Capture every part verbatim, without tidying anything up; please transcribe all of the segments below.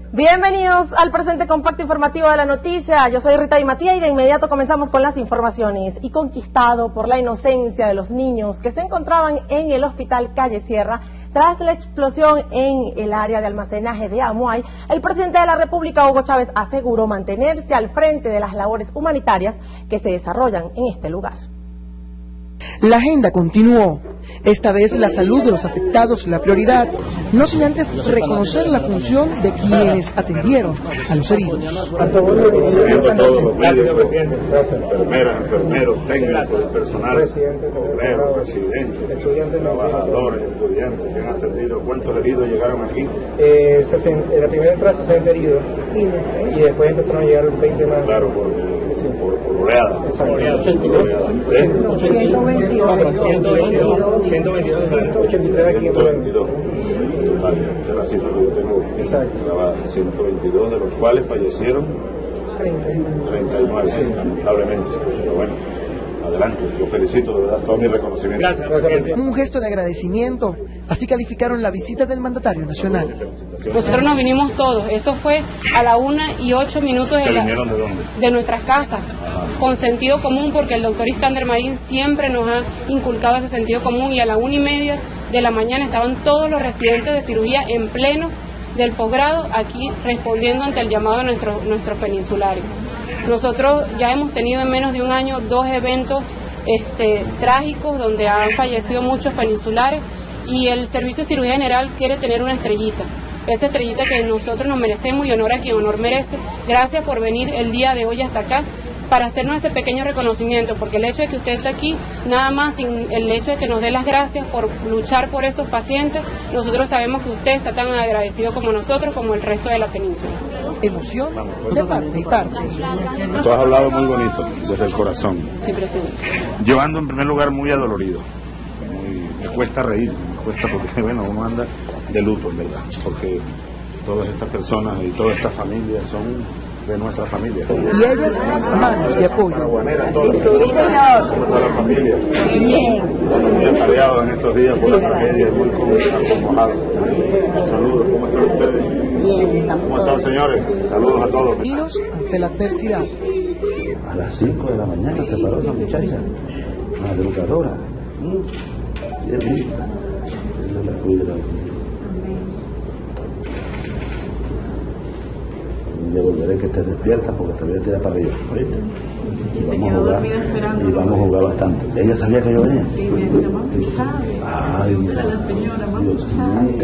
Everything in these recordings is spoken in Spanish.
Bienvenidos al presente compacto informativo de la noticia. Yo soy Rita Di Matías y de inmediato comenzamos con las informaciones. Y conquistado por la inocencia de los niños que se encontraban en el hospital Calle Sierra tras la explosión en el área de almacenaje de Amuay, el presidente de la República, Hugo Chávez, aseguró mantenerse al frente de las labores humanitarias que se desarrollan en este lugar. La agenda continuó. Esta vez la salud de los afectados la prioridad, no sin antes reconocer la función de quienes atendieron a los heridos. A todos los médicos, enfermeras, enfermeros, técnicos, personal, obreros, residentes, trabajadores, estudiantes que han atendido. ¿Cuántos heridos llegaron aquí? Eh, en la primera entrada sesenta heridos y después empezaron a llegar veinte más. Claro, por, por, por oleada. Exacto. ciento veintidós. ciento veintidós, ochenta y tres aquí en veintidós. Total, esa es la cifra que yo tengo grabada. ciento veintidós, de los cuales fallecieron treinta y nueve, sí, lamentablemente. Pero bueno, adelante, los felicito, de verdad, todo mi reconocimiento. Gracias, gracias. Un gesto de agradecimiento, así calificaron la visita del mandatario nacional. Nosotros nos vinimos todos, eso fue a la una y ocho minutos de, ¿Se la, vinieron de dónde? De nuestras casas, con sentido común, porque el doctor Iskander Marín siempre nos ha inculcado ese sentido común, y a la una y media de la mañana estaban todos los residentes de cirugía en pleno del posgrado aquí respondiendo ante el llamado de nuestros nuestros peninsulares. Nosotros ya hemos tenido en menos de un año dos eventos este, trágicos donde han fallecido muchos peninsulares, y el Servicio de Cirugía General quiere tener una estrellita, esa estrellita que nosotros nos merecemos y honor a quien honor merece. Gracias por venir el día de hoy hasta acá para hacernos ese pequeño reconocimiento, porque el hecho de que usted está aquí, nada más sin el hecho de que nos dé las gracias por luchar por esos pacientes, nosotros sabemos que usted está tan agradecido como nosotros, como el resto de la península. Emoción de parte y parte. Tú has hablado muy bonito, desde el corazón. Sí, presidente. Llevando en primer lugar muy adolorido. Muy, me cuesta reír, me cuesta porque, bueno, uno anda de luto, en verdad, porque todas estas personas y todas estas familias son de nuestra familia. Y ellas, manos de apoyo. ¿Cómo está la familia? Bien. Muy atareados en estos días por la tragedia y muy acongojados. Saludos, ¿cómo están ustedes? Bien, ¿Cómo están, señores? Saludos a todos. Unidos ante la adversidad. A las cinco de la mañana se paró esa muchacha, madrugadora. Qué linda. Dios la cuide, la ya volveré que estés despierta porque te voy a tirar para arriba, ¿oíste? Y vamos a jugar, y vamos a jugar bastante. ¿Ella sabía que yo venía? Sí, mi mamá sabe. Ay, mira, la señora, mamá Dios mío.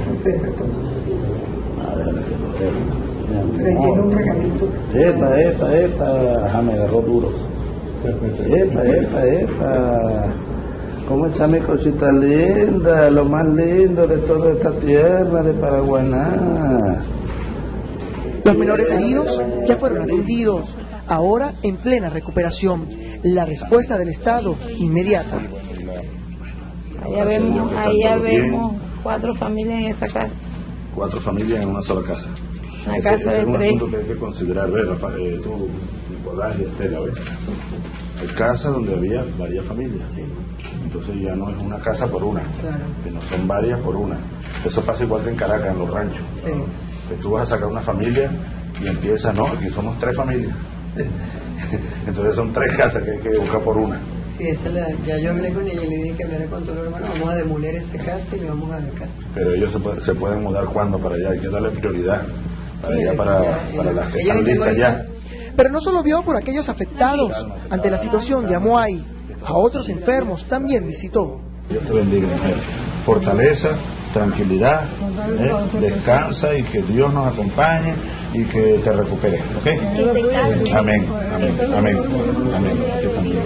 Ah, déjame que lo vea. Le tiene un regalito. Epa, epa, epa. Ajá, me agarró duro. Epa, epa, epa. ¿Cómo está mi cosita linda? Lo más lindo de toda esta tierra de Paraguaná. Los menores heridos ya fueron atendidos, ahora en plena recuperación. La respuesta del Estado inmediata. Allá vemos, allá vemos cuatro familias en esa casa. Cuatro familias en una sola casa. Una ese, casa ese de es un tres. asunto que hay que considerar, ver, Rafael, tú, Nicolás y Estela, ¿ves? Hay casas donde había varias familias. Entonces ya no es una casa por una, Claro. sino son varias por una. Eso pasa igual que en Caracas, en los ranchos. Sí. Que tú vas a sacar una familia y empiezas, no, aquí somos tres familias. Entonces son tres casas que hay que buscar por una. Sí, esa la, ya yo hablé con ella y le dije que hablara con tu hermano, vamos a demoler esta casa y le vamos a dar casa. Pero ellos se, puede, se pueden mudar cuando para allá, hay que darle prioridad para Sí, allá, para, ya, para ellos- las que ellos están listas ahorita- ya. Pero no solo vio por aquellos afectados ante la situación de Amuay, a otros enfermos también visitó. Dios te bendiga, mujer. Fortaleza, tranquilidad, ¿eh? Descansa y que Dios nos acompañe y que te recuperes, ¿ok? Amén, amén, amén, amén. Yo también.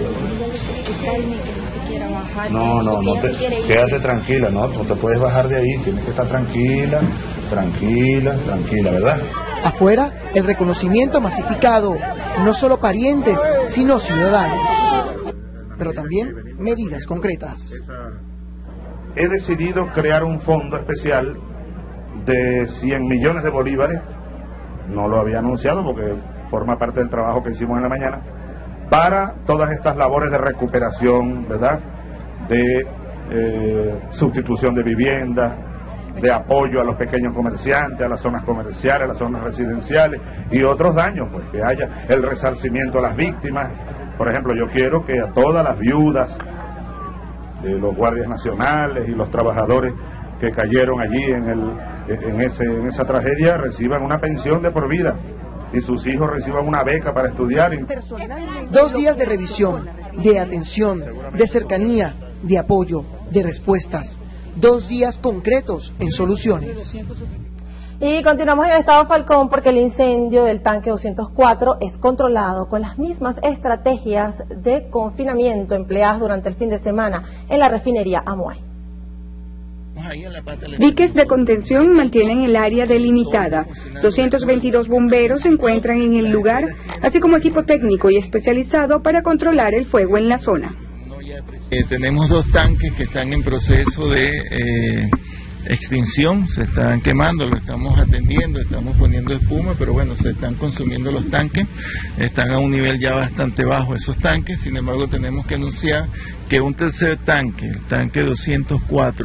No, no, no te, quédate tranquila, no, no te puedes bajar de ahí, tienes que estar tranquila, tranquila, tranquila, ¿verdad? Afuera, el reconocimiento masificado, no solo parientes, sino ciudadanos. Pero también medidas concretas. He decidido crear un fondo especial de cien millones de bolívares, no lo había anunciado porque forma parte del trabajo que hicimos en la mañana, para todas estas labores de recuperación, ¿verdad?, de eh, sustitución de vivienda, de apoyo a los pequeños comerciantes, a las zonas comerciales, a las zonas residenciales y otros daños, pues que haya el resarcimiento a las víctimas. Por ejemplo, yo quiero que a todas las viudas de los guardias nacionales y los trabajadores que cayeron allí en, el, en, ese, en esa tragedia reciban una pensión de por vida y sus hijos reciban una beca para estudiar. Dos días de revisión, de atención, de cercanía, de apoyo, de respuestas. Dos días concretos en soluciones. Y continuamos en el estado Falcón porque el incendio del tanque doscientos cuatro es controlado con las mismas estrategias de confinamiento empleadas durante el fin de semana en la refinería Amuay. Diques de contención mantienen el área delimitada. doscientos veintidós bomberos se encuentran en el lugar, así como equipo técnico y especializado para controlar el fuego en la zona. Eh, tenemos dos tanques que están en proceso de eh, extinción, se están quemando, lo estamos atendiendo, estamos poniendo espuma, pero bueno, se están consumiendo los tanques, están a un nivel ya bastante bajo esos tanques. Sin embargo, tenemos que anunciar que un tercer tanque, el tanque doscientos cuatro,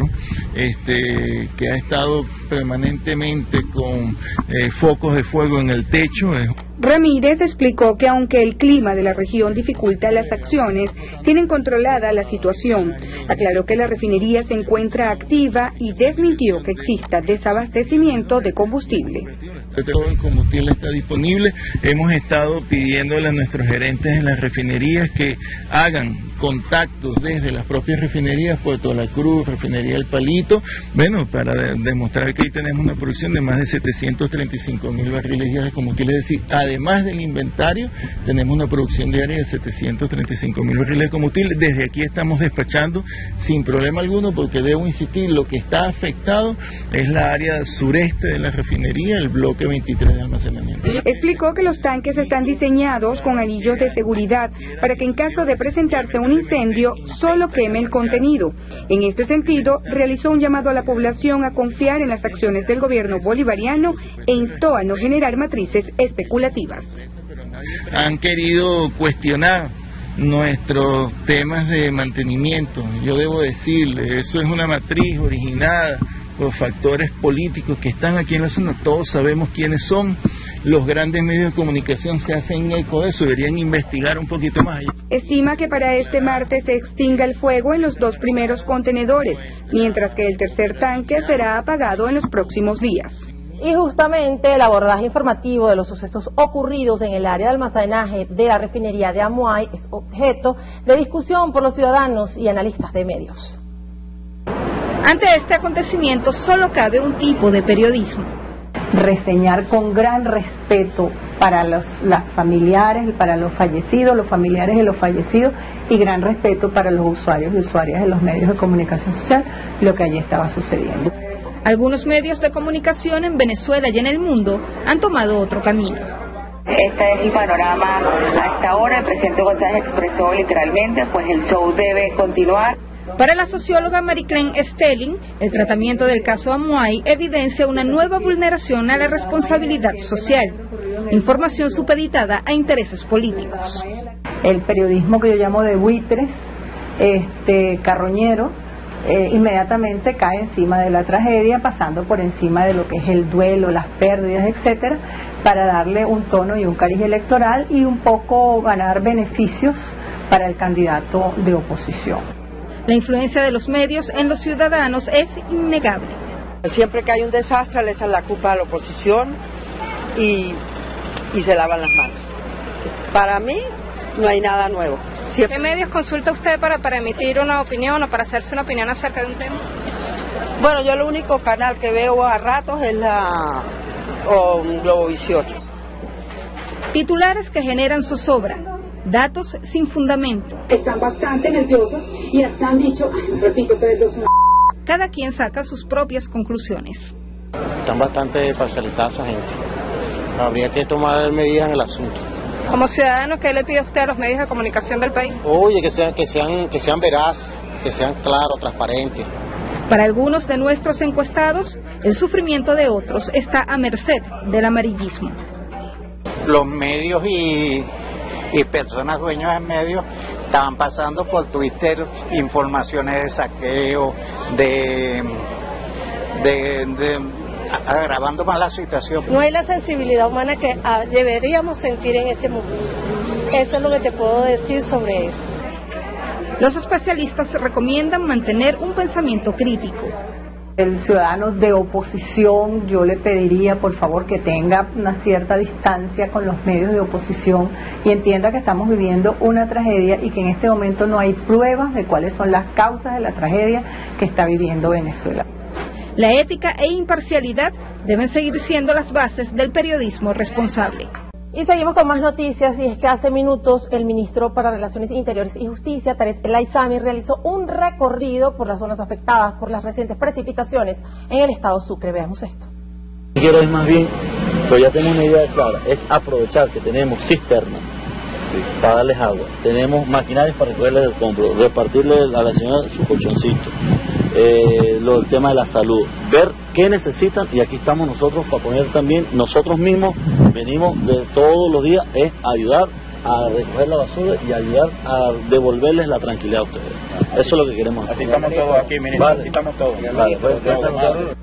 este, que ha estado permanentemente con eh, focos de fuego en el techo. Es... Ramírez explicó que aunque el clima de la región dificulta las acciones, tienen controlada la situación. Aclaró que la refinería se encuentra activa y desmintió que exista desabastecimiento de combustible. Todo el combustible está disponible. Hemos estado pidiéndole a nuestros gerentes en las refinerías que hagan contactos desde las propias refinerías, Puerto La Cruz, refinería El Palito, bueno, para de, demostrar que ahí tenemos una producción de más de setecientos treinta y cinco mil barriles diarios de combustible, es decir, además del inventario, tenemos una producción diaria de setecientos treinta y cinco mil barriles de combustible. Desde aquí estamos despachando sin problema alguno, porque debo insistir, lo que está afectado es la área sureste de la refinería, el bloque veintitrés de almacenamiento. Explicó que los tanques están diseñados con anillos de seguridad para que en caso de presentarse un incendio solo queme el contenido. En este sentido, realizó un llamado a la población a confiar en las acciones del gobierno bolivariano e instó a no generar matrices especulativas. Han querido cuestionar nuestros temas de mantenimiento. Yo debo decirle, eso es una matriz originada por factores políticos que están aquí en la zona. Todos sabemos quiénes son. Los grandes medios de comunicación se hacen eco de eso, deberían investigar un poquito más allá. Estima que para este martes se extinga el fuego en los dos primeros contenedores, mientras que el tercer tanque será apagado en los próximos días. Y justamente el abordaje informativo de los sucesos ocurridos en el área de almacenaje de la refinería de Amuay es objeto de discusión por los ciudadanos y analistas de medios. Ante este acontecimiento solo cabe un tipo de periodismo: reseñar con gran respeto para los las familiares y para los fallecidos, los familiares de los fallecidos, y gran respeto para los usuarios y usuarias de los medios de comunicación social, lo que allí estaba sucediendo. Algunos medios de comunicación en Venezuela y en el mundo han tomado otro camino. Este es el panorama a esta hora. El presidente González expresó literalmente, pues el show debe continuar. Para la socióloga Maricrén Stelling, el tratamiento del caso Amuay evidencia una nueva vulneración a la responsabilidad social, información supeditada a intereses políticos. El periodismo que yo llamo de buitres, este carroñero, eh, inmediatamente cae encima de la tragedia, pasando por encima de lo que es el duelo, las pérdidas, etcétera, para darle un tono y un cariz electoral y un poco ganar beneficios para el candidato de oposición. La influencia de los medios en los ciudadanos es innegable. Siempre que hay un desastre le echan la culpa a la oposición y, y se lavan las manos. Para mí no hay nada nuevo. Siempre... ¿Qué medios consulta usted para, para emitir una opinión o para hacerse una opinión acerca de un tema? Bueno, yo el único canal que veo a ratos es la o Globovisión. Titulares que generan zozobra, datos sin fundamento. Están bastante nerviosos y hasta han dicho, repito, tres, dos, uno. Cada quien saca sus propias conclusiones. Están bastante parcializadas esa gente. Habría que tomar medidas en el asunto. Como ciudadano, ¿qué le pide usted a los medios de comunicación del país? Oye, que sean, que sean, que sean veraz, que sean claros, transparentes. Para algunos de nuestros encuestados, el sufrimiento de otros está a merced del amarillismo. Los medios y, y personas dueños de medios estaban pasando por Twitter informaciones de saqueo, de, de, de agravando más la situación. No hay la sensibilidad humana que ah, deberíamos sentir en este momento. Eso es lo que te puedo decir sobre eso. Los especialistas recomiendan mantener un pensamiento crítico. El ciudadano de oposición, yo le pediría por favor que tenga una cierta distancia con los medios de oposición y entienda que estamos viviendo una tragedia y que en este momento no hay pruebas de cuáles son las causas de la tragedia que está viviendo Venezuela. La ética e imparcialidad deben seguir siendo las bases del periodismo responsable. Y seguimos con más noticias, y es que hace minutos el ministro para Relaciones Interiores y Justicia, Tarek El Aizami, realizó un recorrido por las zonas afectadas por las recientes precipitaciones en el estado Sucre. Veamos esto. Quiero es más bien, pero ya tengo una idea clara, es aprovechar que tenemos cisternas para darles agua, tenemos maquinarias para recogerles el compro, repartirle a la señora su colchoncito, eh, lo del tema de la salud, ver qué necesitan, y aquí estamos nosotros para poner también, nosotros mismos venimos de todos los días, es ayudar a recoger la basura y ayudar a devolverles la tranquilidad a ustedes. Eso es lo que queremos hacer. Así estamos todos aquí, ministro, vale. Así estamos todos. Vale, pues, pues,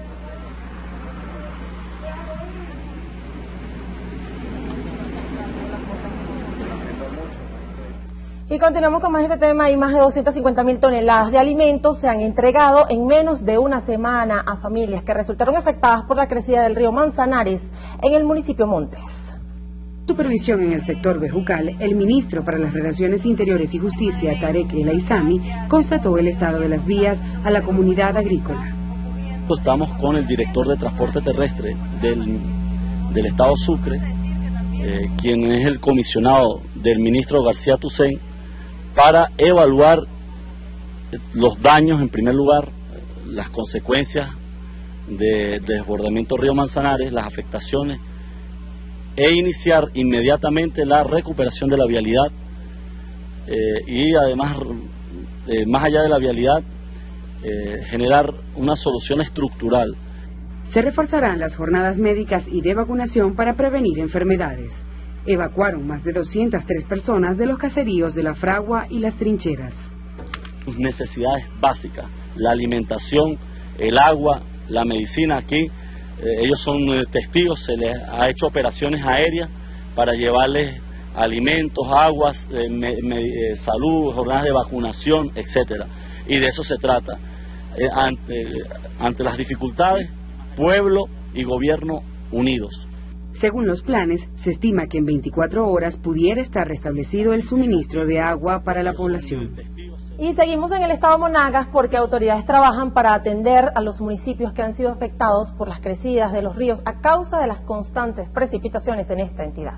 Y continuamos con más de este tema. Y más de doscientas cincuenta mil toneladas de alimentos se han entregado en menos de una semana a familias que resultaron afectadas por la crecida del río Manzanares en el municipio Montes. Supervisión en el sector vejucal, el ministro para las Relaciones Interiores y Justicia, Tarek El Aizami, constató el estado de las vías a la comunidad agrícola. Estamos con el director de transporte terrestre del, del estado Sucre, eh, quien es el comisionado del ministro García Tucen, para evaluar los daños, en primer lugar, las consecuencias de, de desbordamiento río Manzanares, las afectaciones, e iniciar inmediatamente la recuperación de la vialidad eh, y además, eh, más allá de la vialidad, eh, generar una solución estructural. Se reforzarán las jornadas médicas y de vacunación para prevenir enfermedades. Evacuaron más de doscientas tres personas de los caseríos de La Fragua y Las Trincheras. Sus necesidades básicas, la alimentación, el agua, la medicina aquí, eh, ellos son eh, testigos, se les ha hecho operaciones aéreas para llevarles alimentos, aguas, eh, me, me, eh, salud, jornadas de vacunación, etcétera. Y de eso se trata. Eh, ante, ante las dificultades, pueblo y gobierno unidos. Según los planes, se estima que en veinticuatro horas pudiera estar restablecido el suministro de agua para la población. Y seguimos en el estado Monagas porque autoridades trabajan para atender a los municipios que han sido afectados por las crecidas de los ríos a causa de las constantes precipitaciones en esta entidad.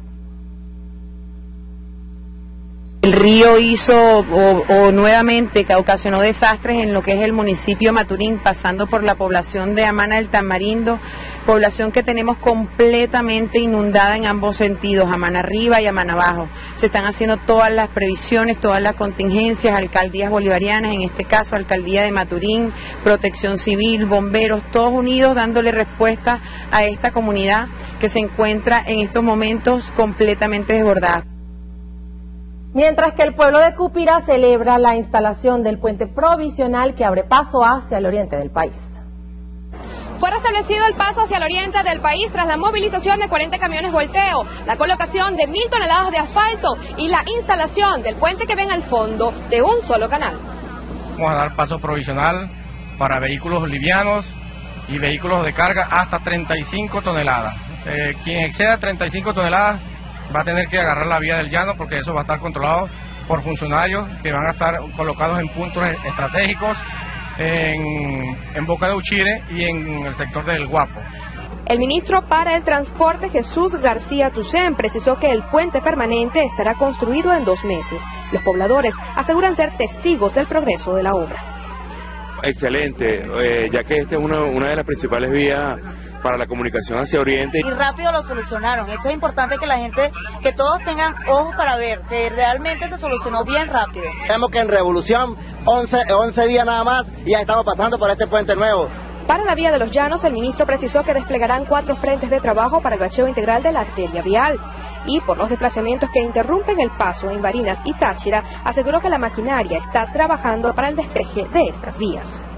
El río hizo o, o nuevamente que ocasionó desastres en lo que es el municipio de Maturín, pasando por la población de Amana del Tamarindo, población que tenemos completamente inundada en ambos sentidos, Amana arriba y Amana abajo. Se están haciendo todas las previsiones, todas las contingencias, alcaldías bolivarianas, en este caso alcaldía de Maturín, protección civil, bomberos, todos unidos dándole respuesta a esta comunidad que se encuentra en estos momentos completamente desbordada. Mientras que el pueblo de Cúpira celebra la instalación del puente provisional que abre paso hacia el oriente del país. Fue restablecido el paso hacia el oriente del país tras la movilización de cuarenta camiones volteo, la colocación de mil toneladas de asfalto y la instalación del puente que ven al fondo de un solo canal. Vamos a dar paso provisional para vehículos livianos y vehículos de carga hasta treinta y cinco toneladas. Eh, quien exceda treinta y cinco toneladas va a tener que agarrar la vía del llano porque eso va a estar controlado por funcionarios que van a estar colocados en puntos estratégicos en, en Boca de Uchire y en el sector del Guapo. El ministro para el Transporte, Jesús García Tucen, precisó que el puente permanente estará construido en dos meses. Los pobladores aseguran ser testigos del progreso de la obra. Excelente, eh, ya que esta es una, una de las principales vías para la comunicación hacia Oriente. Y rápido lo solucionaron. Eso es importante que la gente, que todos tengan ojos para ver, que realmente se solucionó bien rápido. Vemos que en Revolución, once días nada más, y ya estamos pasando por este puente nuevo. Para la vía de los Llanos, el ministro precisó que desplegarán cuatro frentes de trabajo para el bacheo integral de la arteria vial. Y por los desplazamientos que interrumpen el paso en Barinas y Táchira, aseguró que la maquinaria está trabajando para el despeje de estas vías.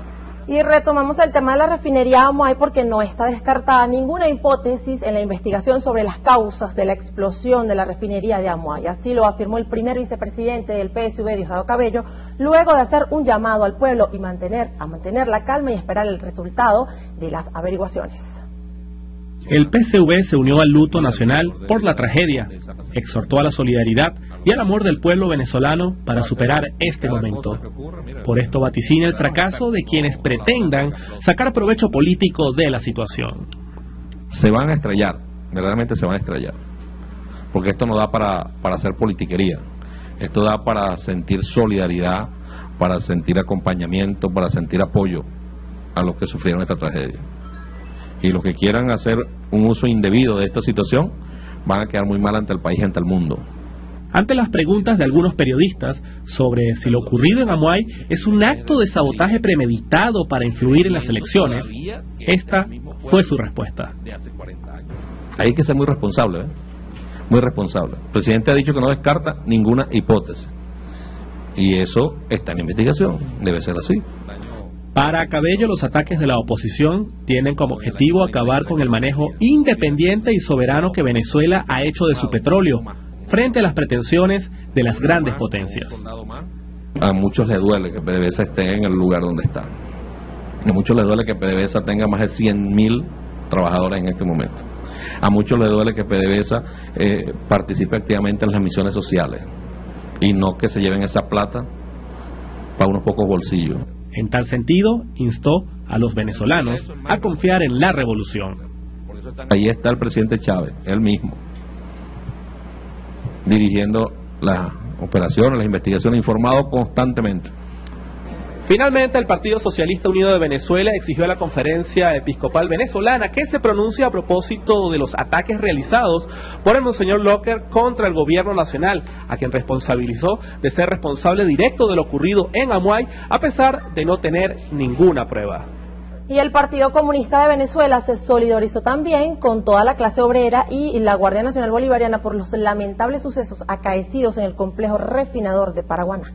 Y retomamos el tema de la refinería Amuay porque no está descartada ninguna hipótesis en la investigación sobre las causas de la explosión de la refinería de Amuay. Así lo afirmó el primer vicepresidente del P S U V, Diosdado Cabello, luego de hacer un llamado al pueblo y mantener, a mantener la calma y esperar el resultado de las averiguaciones. El P S U V se unió al luto nacional por la tragedia, exhortó a la solidaridad y al amor del pueblo venezolano para superar este momento. Por esto vaticina el fracaso de quienes pretendan sacar provecho político de la situación. Se van a estrellar, verdaderamente se van a estrellar, porque esto no da para, para hacer politiquería, esto da para sentir solidaridad, para sentir acompañamiento, para sentir apoyo a los que sufrieron esta tragedia. Y los que quieran hacer un uso indebido de esta situación van a quedar muy mal ante el país y ante el mundo. Ante las preguntas de algunos periodistas sobre si lo ocurrido en Amuay es un acto de sabotaje premeditado para influir en las elecciones, esta fue su respuesta. Hay que ser muy responsable, ¿eh? Muy responsable. El presidente ha dicho que no descarta ninguna hipótesis. Y eso está en investigación, debe ser así. Para Cabello, los ataques de la oposición tienen como objetivo acabar con el manejo independiente y soberano que Venezuela ha hecho de su petróleo, frente a las pretensiones de las grandes potencias. A muchos les duele que PDVSA esté en el lugar donde está. A muchos les duele que PDVSA tenga más de cien mil trabajadores en este momento. A muchos les duele que PDVSA eh, participe activamente en las misiones sociales y no que se lleven esa plata para unos pocos bolsillos. En tal sentido, instó a los venezolanos a confiar en la revolución. Ahí está el presidente Chávez, él mismo, dirigiendo las operaciones, las investigaciones, informado constantemente. Finalmente, el Partido Socialista Unido de Venezuela exigió a la Conferencia Episcopal Venezolana que se pronuncie a propósito de los ataques realizados por el Monseñor Locker contra el gobierno nacional, a quien responsabilizó de ser responsable directo de lo ocurrido en Amuay, a pesar de no tener ninguna prueba. Y el Partido Comunista de Venezuela se solidarizó también con toda la clase obrera y la Guardia Nacional Bolivariana por los lamentables sucesos acaecidos en el complejo refinador de Paraguaná.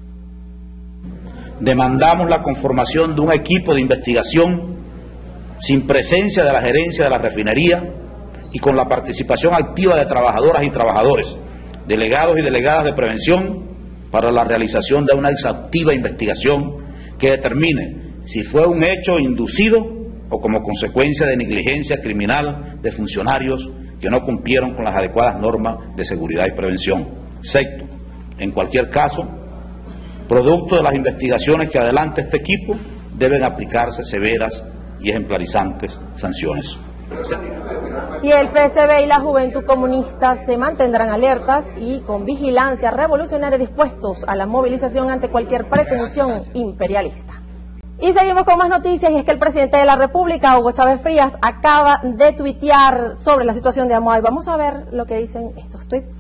Demandamos la conformación de un equipo de investigación sin presencia de la gerencia de la refinería y con la participación activa de trabajadoras y trabajadores, delegados y delegadas de prevención, para la realización de una exhaustiva investigación que determine si fue un hecho inducido o como consecuencia de negligencia criminal de funcionarios que no cumplieron con las adecuadas normas de seguridad y prevención. Sexto, en cualquier caso, producto de las investigaciones que adelante este equipo, deben aplicarse severas y ejemplarizantes sanciones. Y el P S B y la Juventud Comunista se mantendrán alertas y con vigilancia revolucionaria dispuestos a la movilización ante cualquier pretensión imperialista. Y seguimos con más noticias, y es que el presidente de la República, Hugo Chávez Frías, acaba de tuitear sobre la situación de Amuay. Vamos a ver lo que dicen estos tweets.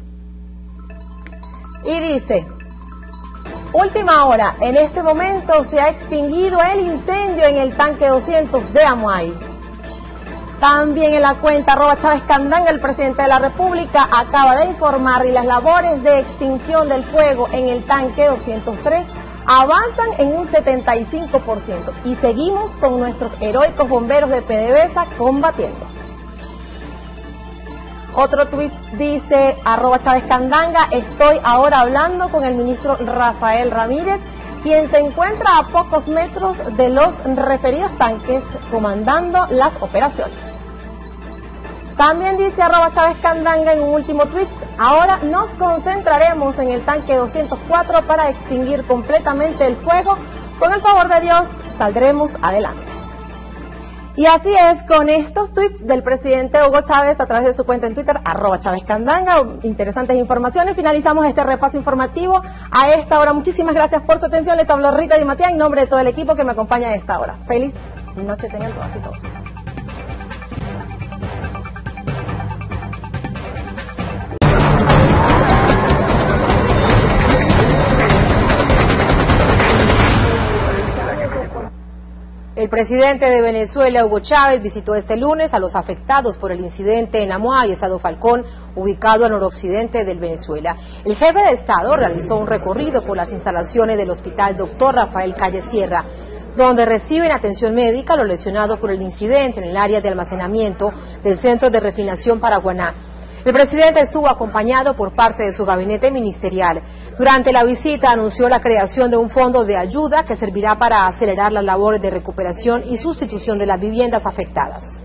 Y dice: última hora, en este momento se ha extinguido el incendio en el tanque doscientos de Amuay. También en la cuenta arroba Chávez Candanga, el presidente de la República acaba de informar y las labores de extinción del fuego en el tanque doscientos tres avanzan en un setenta y cinco por ciento y seguimos con nuestros heroicos bomberos de PDVSA combatiendo. Otro tuit dice, arroba Chávez Candanga, estoy ahora hablando con el ministro Rafael Ramírez, quien se encuentra a pocos metros de los referidos tanques comandando las operaciones. También dice arroba Chávez Candanga en un último tuit, ahora nos concentraremos en el tanque doscientos cuatro para extinguir completamente el fuego. Con el favor de Dios saldremos adelante. Y así es, con estos tweets del presidente Hugo Chávez a través de su cuenta en Twitter, arroba Chávez Candanga, interesantes informaciones, finalizamos este repaso informativo a esta hora. Muchísimas gracias por su atención. Les habló Rita Di Matías en nombre de todo el equipo que me acompaña a esta hora. Feliz noche tengan todas y todos. El presidente de Venezuela, Hugo Chávez, visitó este lunes a los afectados por el incidente en Amuay, Estado Falcón, ubicado al noroccidente del Venezuela. El jefe de Estado realizó un recorrido por las instalaciones del Hospital Doctor Rafael Calle Sierra. donde reciben atención médica los lesionados por el incidente en el área de almacenamiento del Centro de Refinación Paraguaná. El presidente estuvo acompañado por parte de su gabinete ministerial. Durante la visita anunció la creación de un fondo de ayuda que servirá para acelerar las labores de recuperación y sustitución de las viviendas afectadas.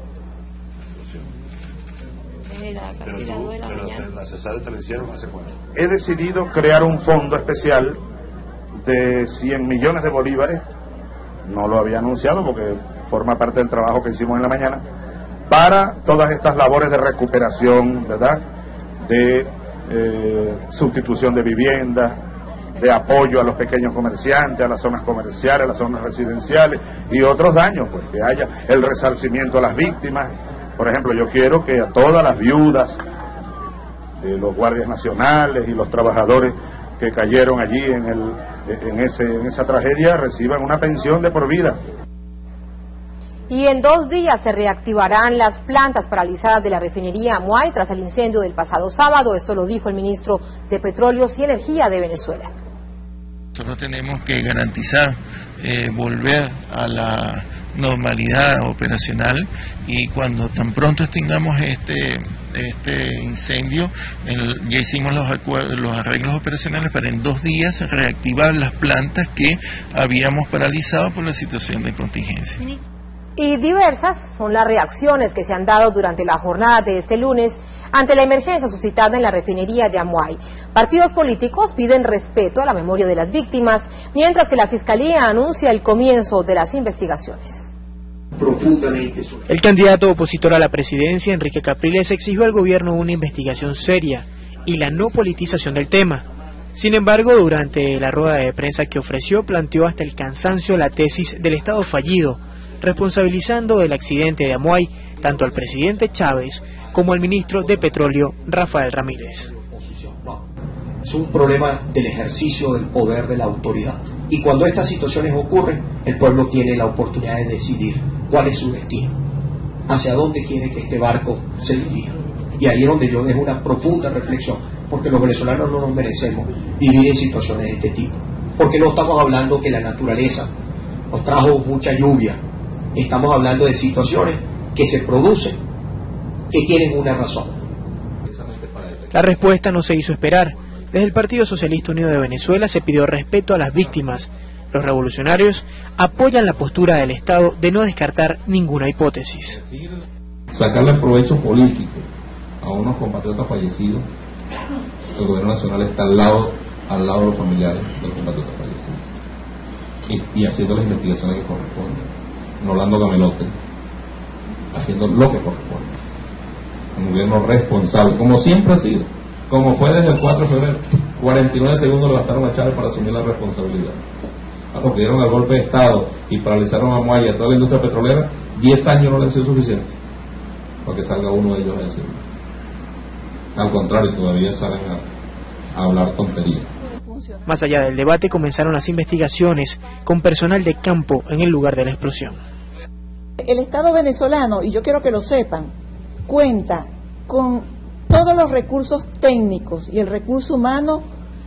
He decidido crear un fondo especial de cien millones de bolívares, no lo había anunciado porque forma parte del trabajo que hicimos en la mañana, para todas estas labores de recuperación, ¿verdad?, de eh, sustitución de viviendas, de apoyo a los pequeños comerciantes, a las zonas comerciales, a las zonas residenciales y otros daños, pues que haya el resarcimiento a las víctimas. Por ejemplo, yo quiero que a todas las viudas de los guardias nacionales y los trabajadores que cayeron allí en, el, en, ese, en esa tragedia reciban una pensión de por vida. Y en dos días se reactivarán las plantas paralizadas de la refinería Amuay tras el incendio del pasado sábado. Esto lo dijo el ministro de Petróleos y Energía de Venezuela. Nosotros tenemos que garantizar eh, volver a la normalidad operacional, y cuando tan pronto tengamos este este incendio, el, ya hicimos los, los arreglos operacionales para en dos días reactivar las plantas que habíamos paralizado por la situación de contingencia. Y diversas son las reacciones que se han dado durante la jornada de este lunes ante la emergencia suscitada en la refinería de Amuay. Partidos políticos piden respeto a la memoria de las víctimas, mientras que la Fiscalía anuncia el comienzo de las investigaciones. El candidato opositor a la presidencia, Enrique Capriles, exigió al gobierno una investigación seria y la no politización del tema. Sin embargo, durante la rueda de prensa que ofreció, planteó hasta el cansancio la tesis del Estado fallido, responsabilizando del accidente de Amuay tanto al presidente Chávez como al ministro de Petróleo, Rafael Ramírez. Es un problema del ejercicio del poder de la autoridad. Y cuando estas situaciones ocurren, el pueblo tiene la oportunidad de decidir cuál es su destino, hacia dónde quiere que este barco se dirija. Y ahí es donde yo dejo una profunda reflexión, porque los venezolanos no nos merecemos vivir en situaciones de este tipo. Porque no estamos hablando que la naturaleza nos trajo mucha lluvia, estamos hablando de situaciones que se producen, que tienen una razón. La respuesta no se hizo esperar. Desde el Partido Socialista Unido de Venezuela se pidió respeto a las víctimas. Los revolucionarios apoyan la postura del Estado de no descartar ninguna hipótesis. Sacarle provecho político a unos compatriotas fallecidos, el gobierno nacional está al lado, al lado de los familiares de los compatriotas fallecidos y, y haciendo las investigaciones que corresponden, no hablando gamelote, haciendo lo que corresponde. Un gobierno responsable, como siempre ha sido, como fue desde el cuatro de febrero, cuarenta y nueve segundos le bastaron a Chávez para asumir la responsabilidad. Cuando dieron el golpe de Estado y paralizaron a Amuay y a toda la industria petrolera, diez años no le han sido suficientes para que salga uno de ellos a decirlo. Al contrario, todavía salen a, a hablar tonterías. Más allá del debate, comenzaron las investigaciones con personal de campo en el lugar de la explosión. El Estado venezolano, y yo quiero que lo sepan, cuenta con todos los recursos técnicos y el recurso humano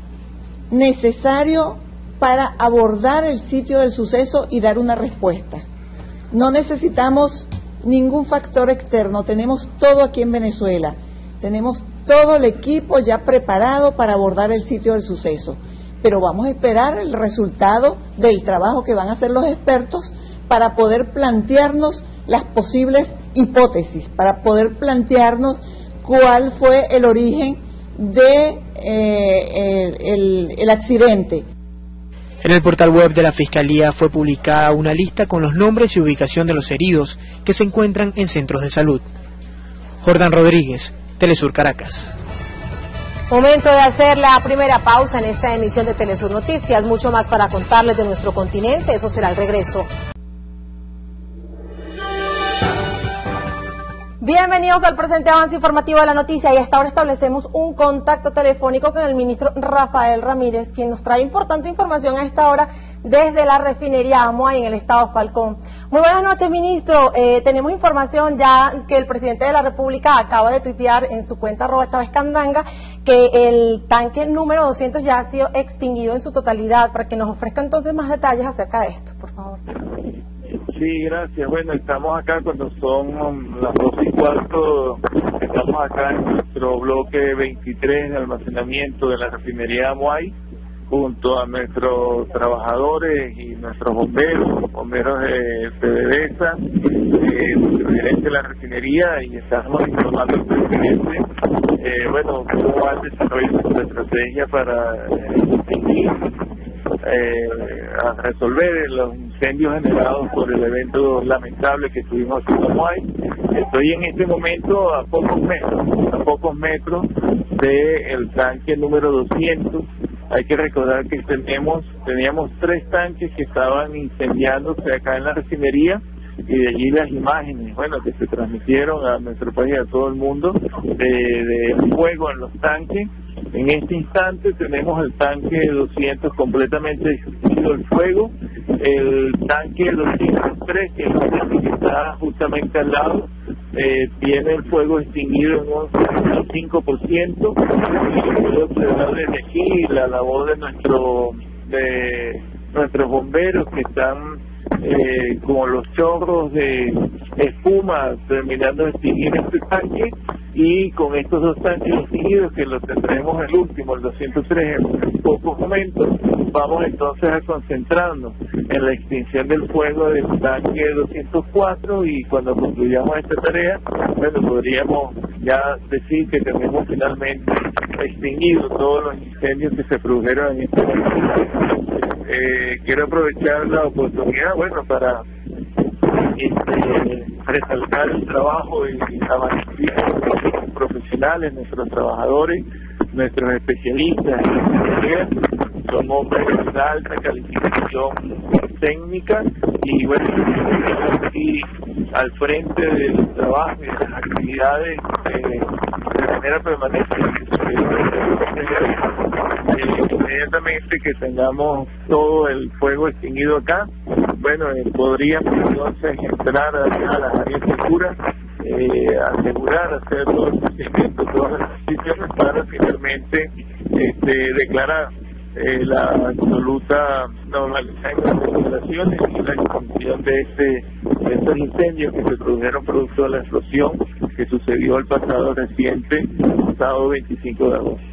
necesario para abordar el sitio del suceso y dar una respuesta. No necesitamos ningún factor externo, tenemos todo aquí en Venezuela, tenemos todo el equipo ya preparado para abordar el sitio del suceso, pero vamos a esperar el resultado del trabajo que van a hacer los expertos para poder plantearnos las posibles hipótesis, para poder plantearnos cuál fue el origen de eh, el, el accidente. En el portal web de la Fiscalía fue publicada una lista con los nombres y ubicación de los heridos que se encuentran en centros de salud. Jordán Rodríguez, Telesur Caracas. Momento de hacer la primera pausa en esta emisión de Telesur Noticias. Mucho más para contarles de nuestro continente, eso será el regreso. Bienvenidos al presente avance informativo de la noticia y hasta ahora establecemos un contacto telefónico con el ministro Rafael Ramírez, quien nos trae importante información a esta hora desde la refinería Amoay en el estado Falcón. Muy buenas noches, ministro. Eh, tenemos información ya que el presidente de la República acaba de tuitear en su cuenta arroba Chávez Candanga que el tanque número doscientos ya ha sido extinguido en su totalidad, para que nos ofrezca entonces más detalles acerca de esto, por favor. Sí, gracias. Bueno, estamos acá cuando son las dos y cuarto, estamos acá en nuestro bloque veintitrés de almacenamiento de la refinería Amoay, junto a nuestros trabajadores y nuestros bomberos, bomberos de PDVSA, eh, nuestro gerente de la refinería, y estamos informando al presidente, eh, bueno, cómo va el desarrollo de nuestra estrategia para extinguir, eh, a resolver los incendios generados por el evento lamentable que tuvimos en Amoay. Estoy en este momento a pocos metros, a pocos metros del tanque número doscientos. Hay que recordar que tenemos teníamos tres tanques que estaban incendiándose acá en la refinería, y de allí las imágenes, bueno, que se transmitieron a nuestro país, a todo el mundo, de, de fuego en los tanques. En este instante tenemos el tanque doscientos completamente extinguido el fuego, el tanque doscientos tres, que es el que está justamente al lado, eh, tiene el fuego extinguido en un setenta y cinco por ciento, y puedo observar desde aquí la labor de nuestro de nuestros bomberos que están eh, con los chorros de espuma terminando de extinguir este tanque, y con estos dos tanques extinguidos, que los tendremos el último, el doscientos tres, en pocos momentos, vamos entonces a concentrarnos en la extinción del fuego del tanque doscientos cuatro, y cuando concluyamos esta tarea, bueno, podríamos ya decir que tenemos finalmente extinguido todos los incendios que se produjeron en este momento. Eh, quiero aprovechar la oportunidad, bueno, para este, resaltar el trabajo y la valentía de nuestros profesionales, nuestros trabajadores, nuestros especialistas en la ingeniería. Son hombres de alta calificación técnica, y bueno, estamos aquí al frente del trabajo y de las actividades eh, de manera permanente. Eh, inmediatamente que tengamos todo el fuego extinguido acá, bueno, eh, podríamos entonces entrar a, a las áreas seguras, eh, asegurar, hacer todo el procedimiento, todas las decisiones para finalmente este, declarar eh, la absoluta normalización de las operaciones y la extinción de, este, de estos incendios que se produjeron producto de la explosión que sucedió el pasado reciente, pasado veinticinco de agosto.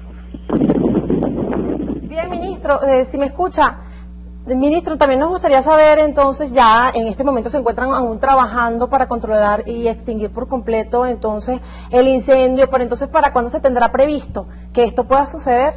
Bien, ministro, eh, si me escucha, ministro, también nos gustaría saber entonces, ya en este momento se encuentran aún trabajando para controlar y extinguir por completo entonces el incendio, pero entonces ¿para cuándo se tendrá previsto que esto pueda suceder?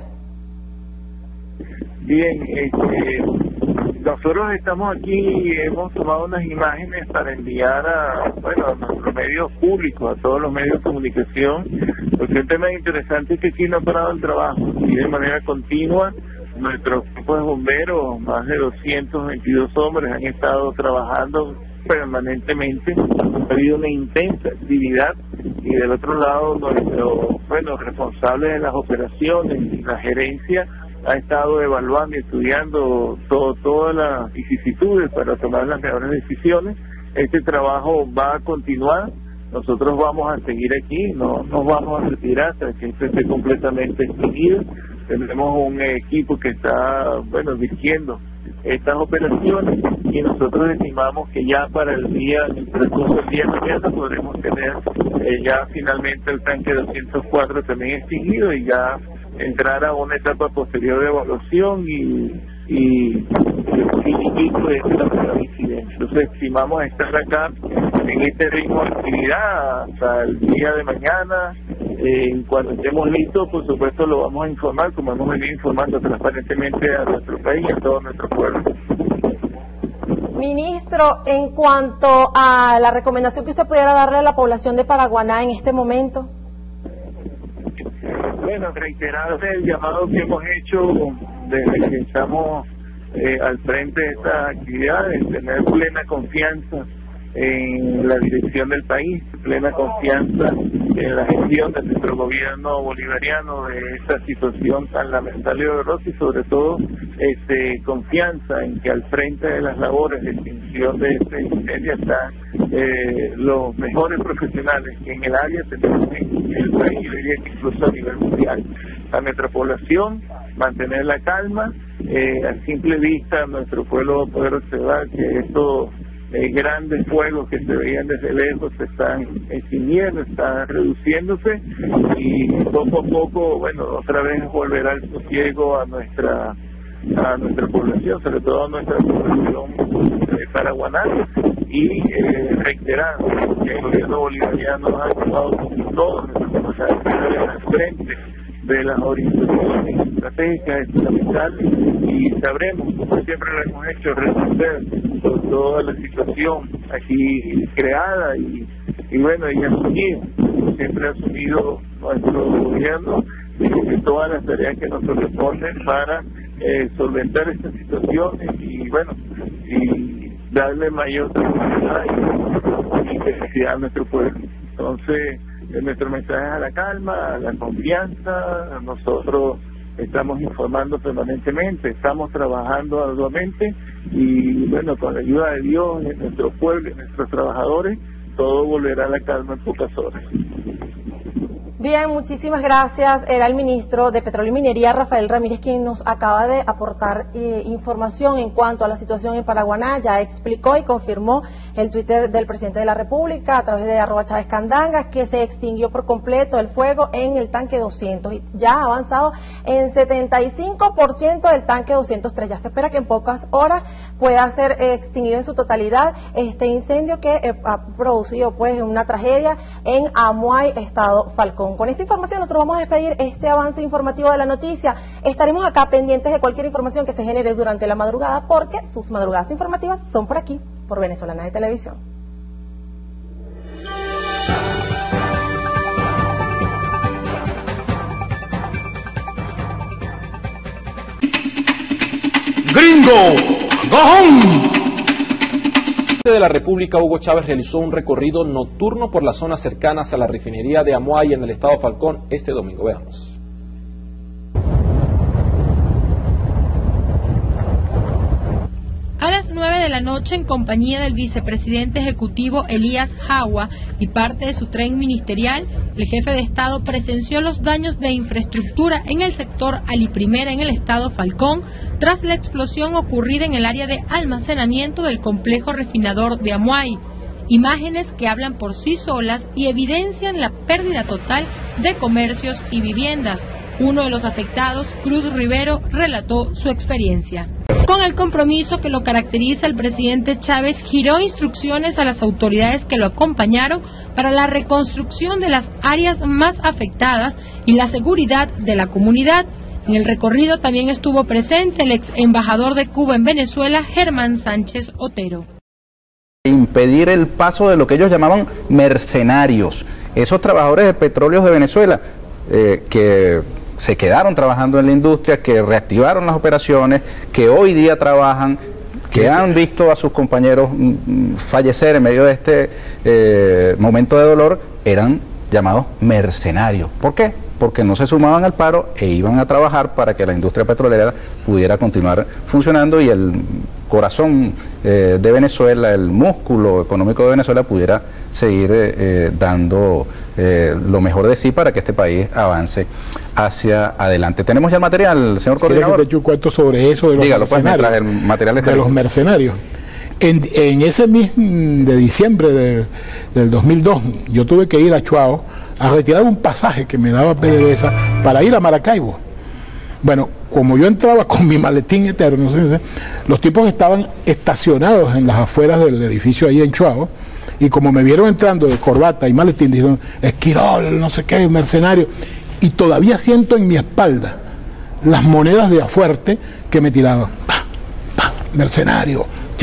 Bien, este, nosotros estamos aquí y hemos tomado unas imágenes para enviar a, bueno, a nuestros medios públicos, a todos los medios de comunicación, porque el tema interesante es que aquí no ha parado el trabajo, y de manera continua nuestros equipos de bomberos, más de doscientos veintidós hombres, han estado trabajando permanentemente. Ha habido una intensa actividad, y del otro lado nuestro, bueno, responsable de las operaciones y la gerencia ha estado evaluando y estudiando todo, todas las vicisitudes para tomar las mejores decisiones. Este trabajo va a continuar. Nosotros vamos a seguir aquí, no nos vamos a retirar hasta que esto esté completamente extinguido. Tenemos un equipo que está, bueno, dirigiendo estas operaciones, y nosotros estimamos que ya para el día, en el transcurso del día de mañana, podremos tener eh, ya finalmente el tanque doscientos cuatro también extinguido, y ya entrar a una etapa posterior de evaluación y y y pues la incidencia. Entonces estimamos estar acá en este ritmo de actividad hasta el día de mañana. Eh, cuando estemos listos, por supuesto, lo vamos a informar, como hemos venido informando transparentemente a nuestro país y a todo nuestro pueblo. Ministro, en cuanto a la recomendación que usted pudiera darle a la población de Paraguaná en este momento. Bueno, reiterar el llamado que hemos hecho desde que estamos eh, al frente de estas actividades, tener plena confianza en la dirección del país, plena confianza en la gestión de nuestro gobierno bolivariano de esta situación tan lamentable y dolorosa, y sobre todo este, confianza en que al frente de las labores de extinción de este incendio están eh, los mejores profesionales que en el área tenemos en el país, yo diría que incluso a nivel mundial. A nuestra población, mantener la calma, eh, a simple vista nuestro pueblo va a poder observar que estos eh, grandes fuegos que se veían desde lejos se están extinguiendo, están reduciéndose, y poco a poco, bueno, otra vez volverá el sosiego a nuestra a nuestra población, sobre todo a nuestra población de Paraguaná, y eh, reiterando que el gobierno bolivariano ha tomado con todo al frente de las orientaciones estratégicas fundamentales, y sabremos, como siempre lo hemos hecho, responder por toda la situación aquí creada y, y bueno, y asumir, como siempre ha asumido nuestro gobierno, de todas las tareas que nos corresponden para eh, solventar estas situaciones y bueno, y darle mayor tranquilidad y felicidad a nuestro pueblo. Entonces, nuestro mensaje es a la calma, a la confianza. Nosotros estamos informando permanentemente, estamos trabajando arduamente y bueno, con la ayuda de Dios, de nuestro pueblo y de nuestros trabajadores, todo volverá a la calma en pocas horas. Bien, muchísimas gracias. Era el ministro de Petróleo y Minería, Rafael Ramírez, quien nos acaba de aportar eh, información en cuanto a la situación en Paraguaná. Ya explicó y confirmó el Twitter del presidente de la República a través de arroba Chávez Candangas que se extinguió por completo el fuego en el tanque doscientos y ya ha avanzado en setenta y cinco por ciento del tanque doscientos tres. Ya se espera que en pocas horas pueda ser eh, extinguido en su totalidad este incendio que eh, ha producido pues una tragedia en Amuay, estado Falcón. Con esta información nosotros vamos a despedir este avance informativo de la noticia. Estaremos acá pendientes de cualquier información que se genere durante la madrugada, porque sus madrugadas informativas son por aquí, por Venezolana de Televisión. Gringo, go home. El presidente de la República, Hugo Chávez, realizó un recorrido nocturno por las zonas cercanas a la refinería de Amuay en el estado Falcón este domingo. Veamos. A las nueve de la noche, en compañía del vicepresidente ejecutivo Elías Jagua y parte de su tren ministerial, el jefe de Estado presenció los daños de infraestructura en el sector Aliprimera en el estado Falcón tras la explosión ocurrida en el área de almacenamiento del complejo refinador de Amuay. Imágenes que hablan por sí solas y evidencian la pérdida total de comercios y viviendas. Uno de los afectados, Cruz Rivero, relató su experiencia. Con el compromiso que lo caracteriza, el presidente Chávez giró instrucciones a las autoridades que lo acompañaron para la reconstrucción de las áreas más afectadas y la seguridad de la comunidad. En el recorrido también estuvo presente el ex embajador de Cuba en Venezuela, Germán Sánchez Otero. Impedir el paso de lo que ellos llamaban mercenarios, esos trabajadores de petróleos de Venezuela eh, que se quedaron trabajando en la industria, que reactivaron las operaciones, que hoy día trabajan, que han visto a sus compañeros fallecer en medio de este eh, momento de dolor, eran llamados mercenarios. ¿Por qué? Porque no se sumaban al paro e iban a trabajar para que la industria petrolera pudiera continuar funcionando y el corazón eh, de Venezuela, el músculo económico de Venezuela pudiera seguir eh, dando eh, lo mejor de sí para que este país avance hacia adelante. ¿Tenemos ya el material, señor coordinador? ¿Quiere que te eche un cuento sobre eso de los Dígalo, mercenarios? Pues, el material está de los mercenarios. En, en ese mes de diciembre de, del dos mil dos, yo tuve que ir a Chuao a retirar un pasaje que me daba PDVSA para ir a Maracaibo. Bueno, como yo entraba con mi maletín eterno, no sé, los tipos estaban estacionados en las afueras del edificio ahí en Chuao, y como me vieron entrando de corbata y maletín, dijeron, Esquirol, no sé qué, mercenario, y todavía siento en mi espalda las monedas de afuerte que me tiraban. ¡Pah! ¡Pah! Mercenario.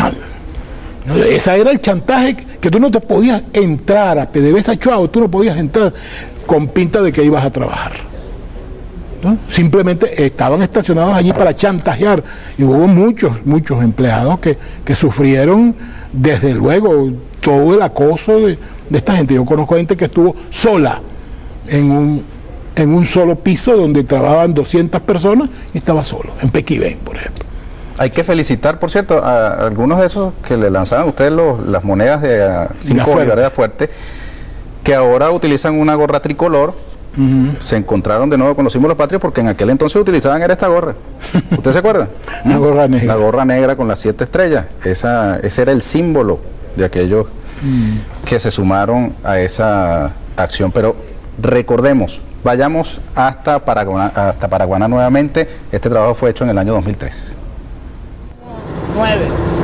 Ese era el chantaje, que tú no te podías entrar a PDVSA Chuao, tú no podías entrar con pinta de que ibas a trabajar. ¿no? Simplemente estaban estacionados allí para chantajear y hubo muchos, muchos empleados que, que sufrieron desde luego todo el acoso de, de esta gente. Yo conozco gente que estuvo sola en un, en un solo piso donde trabajaban doscientas personas y estaba solo, en Pequibén, por ejemplo. Hay que felicitar, por cierto, a algunos de esos que le lanzaban a ustedes los, las monedas de cinco bolívares de fuerte, que ahora utilizan una gorra tricolor. Uh-huh. Se encontraron de nuevo con los símbolos patrios porque en aquel entonces utilizaban era esta gorra. ¿Usted se acuerda? La gorra negra. La gorra negra con las siete estrellas. Esa, ese era el símbolo de aquellos uh-huh. que se sumaron a esa acción. Pero recordemos, vayamos hasta Paraguaná, hasta Paraguaná nuevamente. Este trabajo fue hecho en el año dos mil tres. nueve.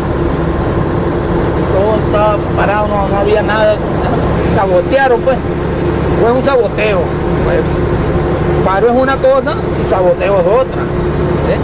Todo estaba parado, no, no había nada. Sabotearon, pues. Fue un saboteo. Pues, paro es una cosa y saboteo es otra. ¿Eh?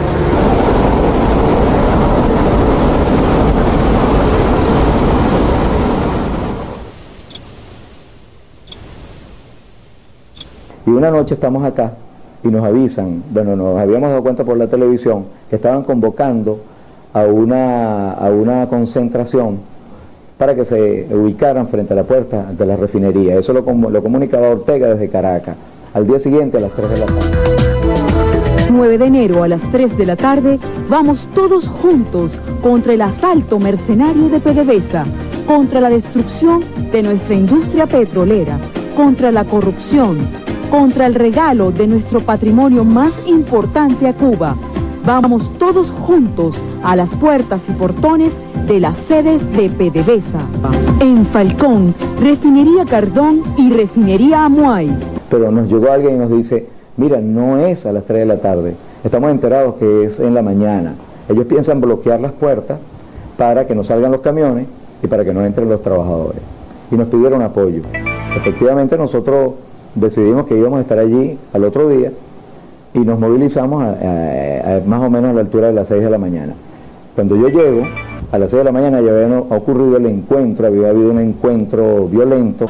Y una noche estamos acá y nos avisan, bueno, nos habíamos dado cuenta por la televisión que estaban convocando a una, a una concentración para que se ubicaran frente a la puerta de la refinería. Eso lo, lo comunicaba Ortega desde Caracas. Al día siguiente, a las tres de la tarde. nueve de enero a las tres de la tarde, vamos todos juntos contra el asalto mercenario de PDVSA, contra la destrucción de nuestra industria petrolera, contra la corrupción, contra el regalo de nuestro patrimonio más importante a Cuba. Vamos todos juntos a las puertas y portones de las sedes de PDVSA. En Falcón, Refinería Cardón y Refinería Amuay. Pero nos llegó alguien y nos dice, mira, no es a las tres de la tarde, estamos enterados que es en la mañana. Ellos piensan bloquear las puertas para que no salgan los camiones y para que no entren los trabajadores. Y nos pidieron apoyo. Efectivamente nosotros decidimos que íbamos a estar allí al otro día y nos movilizamos a, a, a, más o menos a la altura de las seis de la mañana. Cuando yo llego, a las seis de la mañana ya había ocurrido el encuentro, había habido un encuentro violento.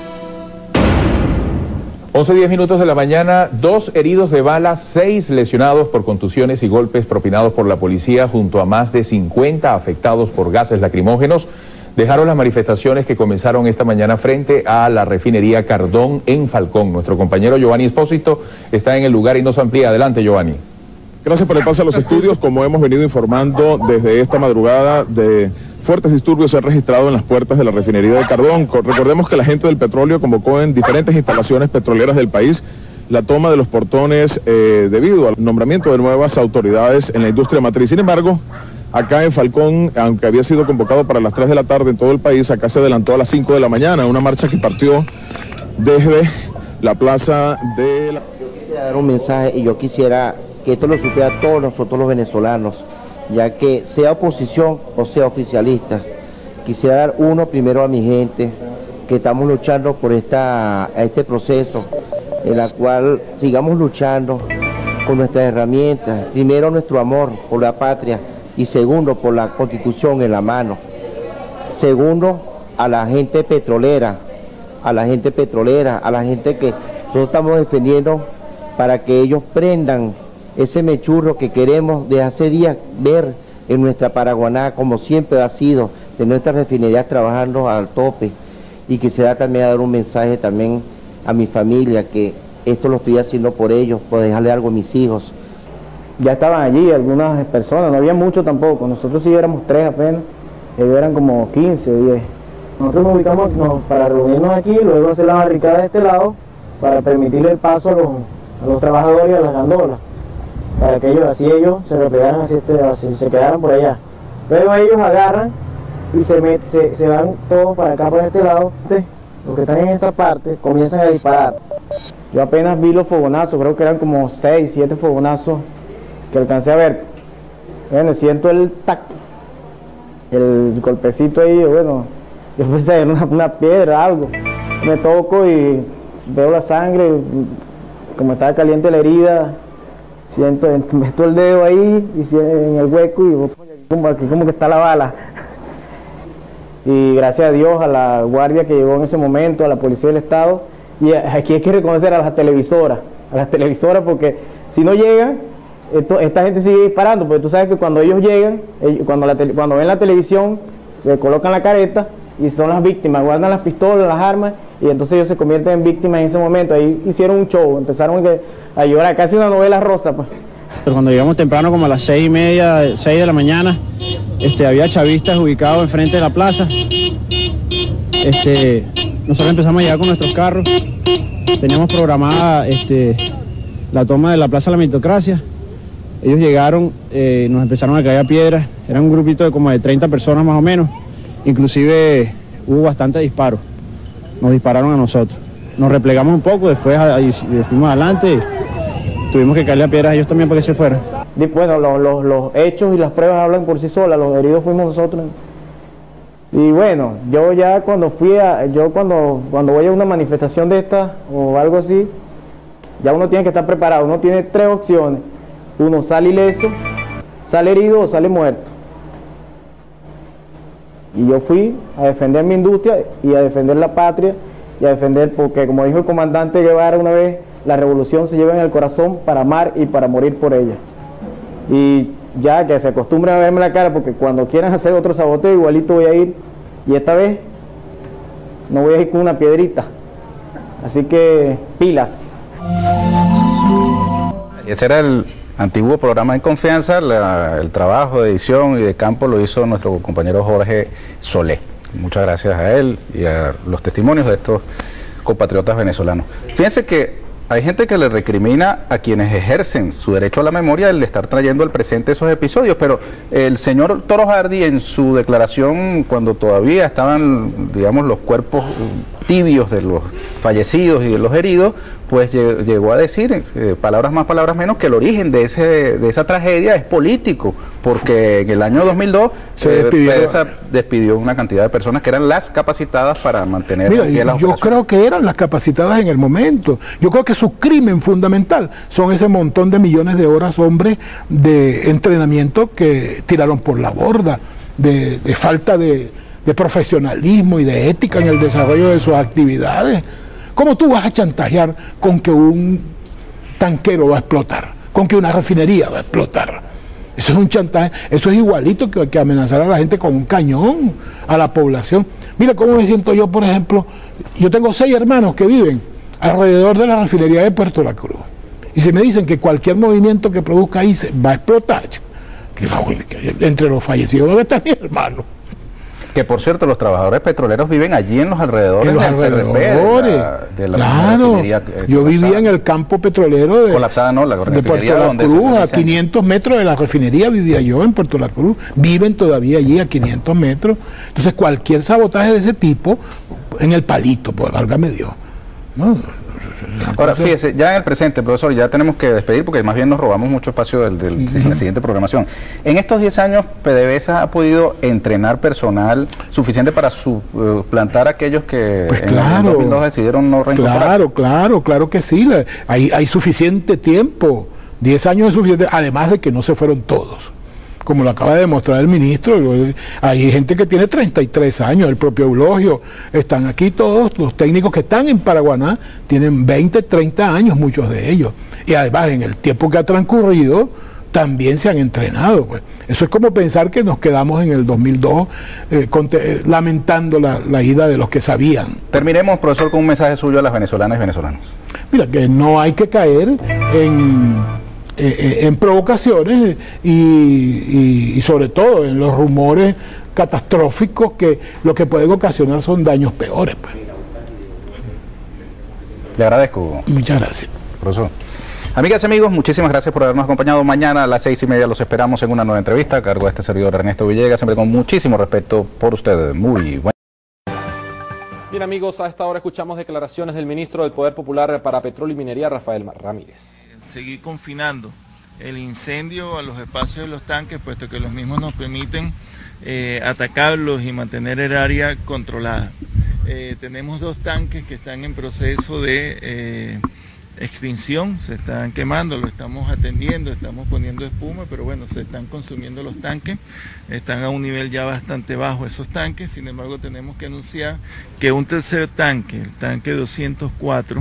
once diez minutos de la mañana, dos heridos de bala, seis lesionados por contusiones y golpes propinados por la policía, junto a más de cincuenta afectados por gases lacrimógenos, dejaron las manifestaciones que comenzaron esta mañana frente a la refinería Cardón en Falcón. Nuestro compañero Giovanni Espósito está en el lugar y nos amplía. Adelante, Giovanni. Gracias por el pase a los estudios. Como hemos venido informando desde esta madrugada, de fuertes disturbios se han registrado en las puertas de la refinería de Cardón. Recordemos que la gente del petróleo convocó en diferentes instalaciones petroleras del país la toma de los portones eh, debido al nombramiento de nuevas autoridades en la industria matriz. Sin embargo, acá en Falcón, aunque había sido convocado para las tres de la tarde en todo el país, acá se adelantó a las cinco de la mañana, una marcha que partió desde la plaza de la... Yo quisiera dar un mensaje y yo quisiera que esto lo supiera todos nosotros los venezolanos, ya que sea oposición o sea oficialista. Quisiera dar uno primero a mi gente, que estamos luchando por esta, a este proceso, en la cual sigamos luchando con nuestras herramientas. Primero nuestro amor por la patria y segundo por la Constitución en la mano. Segundo a la gente petrolera, a la gente petrolera, a la gente que nosotros estamos defendiendo para que ellos prendan ese mechurro que queremos de hace días ver en nuestra Paraguaná, como siempre ha sido, de nuestras refinerías trabajando al tope. Y quisiera también dar un mensaje también a mi familia, que esto lo estoy haciendo por ellos, por dejarle algo a mis hijos. Ya estaban allí algunas personas, no había mucho tampoco, nosotros sí éramos tres apenas, ellos eran como quince o diez. Nosotros nos ubicamos no, para reunirnos aquí, luego hacer la barricada de este lado, para permitirle el paso a los, a los trabajadores y a las gandolas, para que ellos, así ellos se replegaran, así, este, así se quedaran por allá. Luego ellos agarran y se, met, se, se van todos para acá, por este lado. Los que están en esta parte comienzan a disparar. Yo apenas vi los fogonazos, creo que eran como seis, siete fogonazos que alcancé a ver. Bueno, siento el tac, el golpecito ahí, bueno, yo pensé que era una, una piedra, algo. Me toco y veo la sangre, como estaba caliente la herida, siento, meto el dedo ahí y en el hueco y como, aquí como que está la bala. Y gracias a Dios, a la guardia que llegó en ese momento, a la policía del estado, y aquí hay que reconocer a las televisoras, a las televisoras, porque si no llegan, esto, esta gente sigue disparando, porque tú sabes que cuando ellos llegan, ellos, cuando, la tele, cuando ven la televisión, se colocan la careta y son las víctimas, guardan las pistolas, las armas, y entonces ellos se convierten en víctimas en ese momento. Ahí hicieron un show, empezaron a llorar, casi una novela rosa, pues. Cuando llegamos temprano, como a las seis y media, seis de la mañana, este, había chavistas ubicados enfrente de la plaza. Este, nosotros empezamos a llegar con nuestros carros. Teníamos programada este, la toma de la Plaza de la Meritocracia. Ellos llegaron, eh, nos empezaron a caer a piedras. Era un grupito de como de treinta personas más o menos. Inclusive hubo bastante disparos. Nos dispararon a nosotros. Nos replegamos un poco, después ahí, fuimos adelante. Tuvimos que caerle a piedras a ellos también para que se fueran. Bueno, los, los, los hechos y las pruebas hablan por sí solas, los heridos fuimos nosotros. Y bueno, yo ya cuando fui a, yo cuando, cuando voy a una manifestación de esta o algo así, ya uno tiene que estar preparado, uno tiene tres opciones. Uno sale ileso, sale herido o sale muerto. Y yo fui a defender mi industria y a defender la patria y a defender, porque como dijo el comandante Guevara una vez, la revolución se lleva en el corazón para amar y para morir por ella. Y ya que se acostumbren a verme la cara, porque cuando quieran hacer otro saboteo igualito voy a ir, y esta vez no voy a ir con una piedrita. Así que pilas. Ese era el antiguo programa En Confianza. La, el trabajo de edición y de campo lo hizo nuestro compañero Jorge Solé. Muchas gracias a él y a los testimonios de estos compatriotas venezolanos. Fíjense que hay gente que le recrimina a quienes ejercen su derecho a la memoria el de estar trayendo al presente esos episodios, pero el señor Toro Hardy, en su declaración, cuando todavía estaban, digamos, los cuerpos tibios de los fallecidos y de los heridos, pues llegó a decir, eh, palabras más, palabras menos, que el origen de ese de esa tragedia es político, porque en el año dos mil dos se eh, despidió. PDVSA despidió una cantidad de personas que eran las capacitadas para mantener. Mira, yo operaciones. Creo que eran las capacitadas en el momento. Yo creo que su crimen fundamental son ese montón de millones de horas, hombres, de entrenamiento que tiraron por la borda, de, de falta de, de profesionalismo y de ética en el desarrollo de sus actividades. ¿Cómo tú vas a chantajear con que un tanquero va a explotar? Con que una refinería va a explotar. Eso es un chantaje, eso es igualito que, que amenazar a la gente con un cañón, a la población. Mira cómo me siento yo, por ejemplo, yo tengo seis hermanos que viven alrededor de la refinería de Puerto La Cruz. Y se me dicen que cualquier movimiento que produzca ahí se va a explotar. Que, que entre los fallecidos debe estar mi hermano. Que por cierto, los trabajadores petroleros viven allí en los alrededores, en los alrededores de la, de la claro, refinería, eh, yo vivía en el campo petrolero de, colapsada, no, la de Puerto La Cruz, a quinientos metros de la refinería vivía yo en Puerto La Cruz, viven todavía allí a quinientos metros. Entonces cualquier sabotaje de ese tipo, en el palito, pues válgame Dios, ¿no? Ahora, fíjese, ya en el presente, profesor, ya tenemos que despedir porque más bien nos robamos mucho espacio del, del, uh-huh. de la siguiente programación. En estos diez años, PDVSA ha podido entrenar personal suficiente para suplantar a aquellos que pues en claro, el dos mil dos decidieron no reincorporarse. Claro, claro, claro que sí. La, hay, hay suficiente tiempo. diez años es suficiente, además de que no se fueron todos. Como lo acaba de demostrar el ministro, hay gente que tiene treinta y tres años, el propio Eulogio, están aquí todos, los técnicos que están en Paraguaná tienen veinte, treinta años, muchos de ellos. Y además, en el tiempo que ha transcurrido, también se han entrenado. Pues. Eso es como pensar que nos quedamos en el dos mil dos eh, con, eh, lamentando la, la ida de los que sabían. Terminemos, profesor, con un mensaje suyo a las venezolanas y venezolanos. Mira, que no hay que caer en... Eh, en provocaciones y, y, y sobre todo en los rumores catastróficos que lo que pueden ocasionar son daños peores. Pues. Le agradezco. Muchas gracias. Profesor. Amigas y amigos, muchísimas gracias por habernos acompañado. Mañana a las seis y media los esperamos en una nueva entrevista a cargo de este servidor Ernesto Villegas, siempre con muchísimo respeto por ustedes. Muy buen. Bien amigos, a esta hora escuchamos declaraciones del ministro del Poder Popular para Petróleo y Minería, Rafael Ramírez. Seguir confinando el incendio a los espacios de los tanques, puesto que los mismos nos permiten eh, atacarlos y mantener el área controlada. Eh, tenemos dos tanques que están en proceso de eh, extinción, se están quemando, lo estamos atendiendo, estamos poniendo espuma, pero bueno, se están consumiendo los tanques, están a un nivel ya bastante bajo esos tanques. Sin embargo, tenemos que anunciar que un tercer tanque, el tanque doscientos cuatro,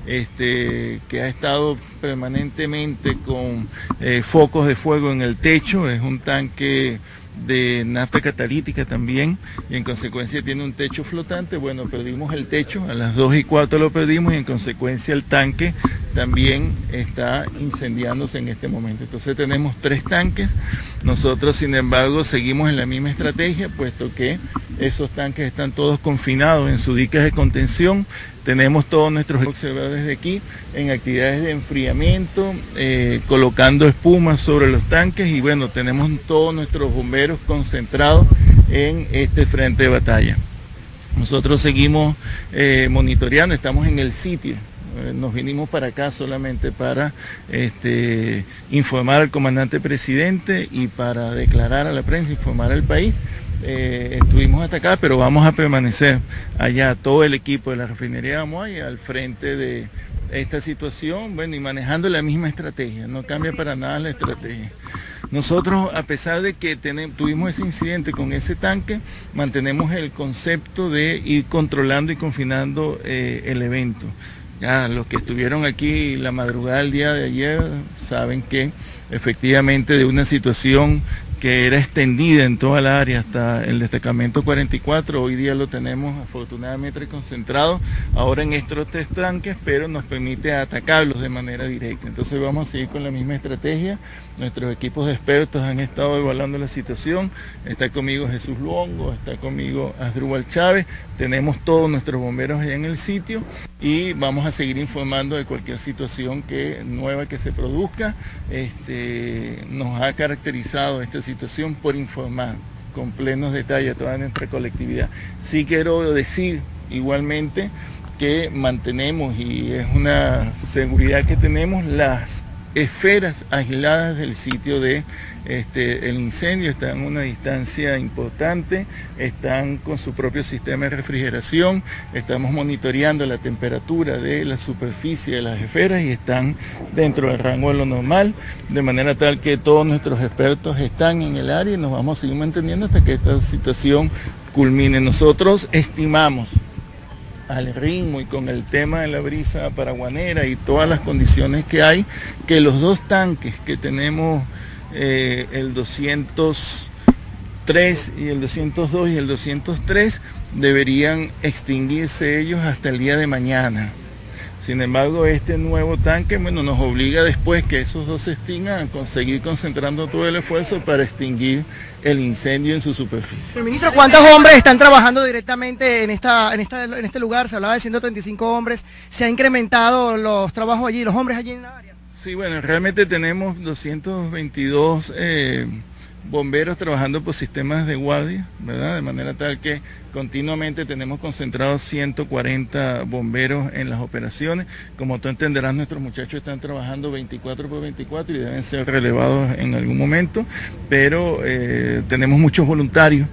este, que ha estado permanentemente con eh, focos de fuego en el techo, es un tanque de nafta catalítica también, y en consecuencia tiene un techo flotante. Bueno, perdimos el techo, a las dos y cuatro lo perdimos, y en consecuencia el tanque también está incendiándose en este momento. Entonces tenemos tres tanques. Nosotros, sin embargo, seguimos en la misma estrategia, puesto que esos tanques están todos confinados en sus diques de contención. Tenemos todos nuestros observadores desde aquí en actividades de enfriamiento, eh, colocando espuma sobre los tanques, y bueno, tenemos todos nuestros bomberos concentrados en este frente de batalla. Nosotros seguimos eh, monitoreando, estamos en el sitio. Nos vinimos para acá solamente para este, informar al comandante presidente y para declarar a la prensa, informar al país. Eh, estuvimos hasta acá, pero vamos a permanecer allá, todo el equipo de la refinería de Amuay al frente de esta situación, bueno, y manejando la misma estrategia, no cambia para nada la estrategia. Nosotros, a pesar de que tenemos, tuvimos ese incidente con ese tanque, mantenemos el concepto de ir controlando y confinando eh, el evento. Ya los que estuvieron aquí la madrugada del día de ayer saben que efectivamente de una situación que era extendida en toda la área hasta el destacamento cuarenta y cuatro, hoy día lo tenemos afortunadamente concentrado ahora en estos tres tanques, pero nos permite atacarlos de manera directa. Entonces vamos a seguir con la misma estrategia. Nuestros equipos de expertos han estado evaluando la situación. Está conmigo Jesús Luongo, está conmigo Asdrúbal Chávez, tenemos todos nuestros bomberos allá en el sitio y vamos a seguir informando de cualquier situación que, nueva que se produzca. Este, nos ha caracterizado esta situación por informar con plenos detalles a toda nuestra colectividad. Sí quiero decir igualmente que mantenemos, y es una seguridad que tenemos, las esferas aisladas del sitio de este, el incendio, están a una distancia importante, están con su propio sistema de refrigeración, estamos monitoreando la temperatura de la superficie de las esferas y están dentro del rango de lo normal, de manera tal que todos nuestros expertos están en el área y nos vamos a seguir manteniendo hasta que esta situación culmine. Nosotros estimamos, al ritmo y con el tema de la brisa paraguanera y todas las condiciones que hay, que los dos tanques que tenemos, eh, el doscientos tres y el doscientos dos y el doscientos tres, deberían extinguirse ellos hasta el día de mañana. Sin embargo, este nuevo tanque, bueno, nos obliga después que esos dos se extingan a conseguir concentrando todo el esfuerzo para extinguir el incendio en su superficie. Pero, ministro, ¿cuántos hombres están trabajando directamente en esta, en esta, en este lugar? Se hablaba de ciento treinta y cinco hombres. ¿Se han incrementado los trabajos allí, los hombres allí en la área? Sí, bueno, realmente tenemos doscientos veintidós eh, bomberos trabajando por sistemas de guardia, ¿verdad? De manera tal que continuamente tenemos concentrados ciento cuarenta bomberos en las operaciones. Como tú entenderás, nuestros muchachos están trabajando veinticuatro por veinticuatro y deben ser relevados en algún momento, pero eh, tenemos muchos voluntarios.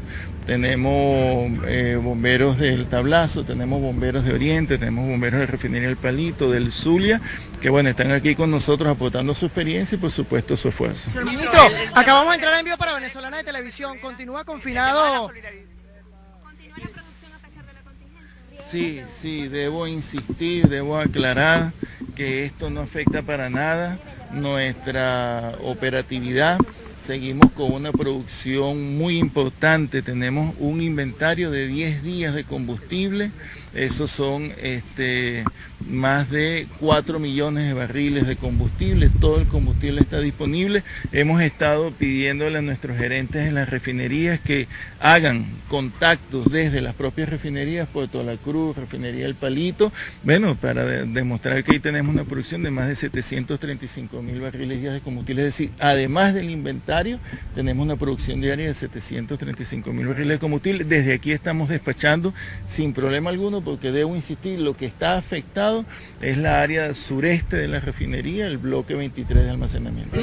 Tenemos eh, bomberos del Tablazo, tenemos bomberos de Oriente, tenemos bomberos de Refinería El Palito, del Zulia, que bueno, están aquí con nosotros aportando su experiencia y por supuesto su esfuerzo. Señor ministro, acabamos de entrar en vivo para Venezolana de Televisión, continúa confinado. Sí, sí, debo insistir, debo aclarar que esto no afecta para nada nuestra operatividad. Seguimos con una producción muy importante, tenemos un inventario de diez días de combustible, esos son este, más de cuatro millones de barriles de combustible, todo el combustible está disponible. Hemos estado pidiéndole a nuestros gerentes en las refinerías que hagan contactos desde las propias refinerías, Puerto La Cruz, Refinería El Palito, bueno, para de, demostrar que ahí tenemos una producción de más de setecientos treinta y cinco mil barriles diarios de combustible, es decir, además del inventario, tenemos una producción diaria de setecientos treinta y cinco mil barriles de combustible. Desde aquí estamos despachando sin problema alguno, porque debo insistir, lo que está afectado es la área sureste de la refinería, el bloque veintitrés de almacenamiento.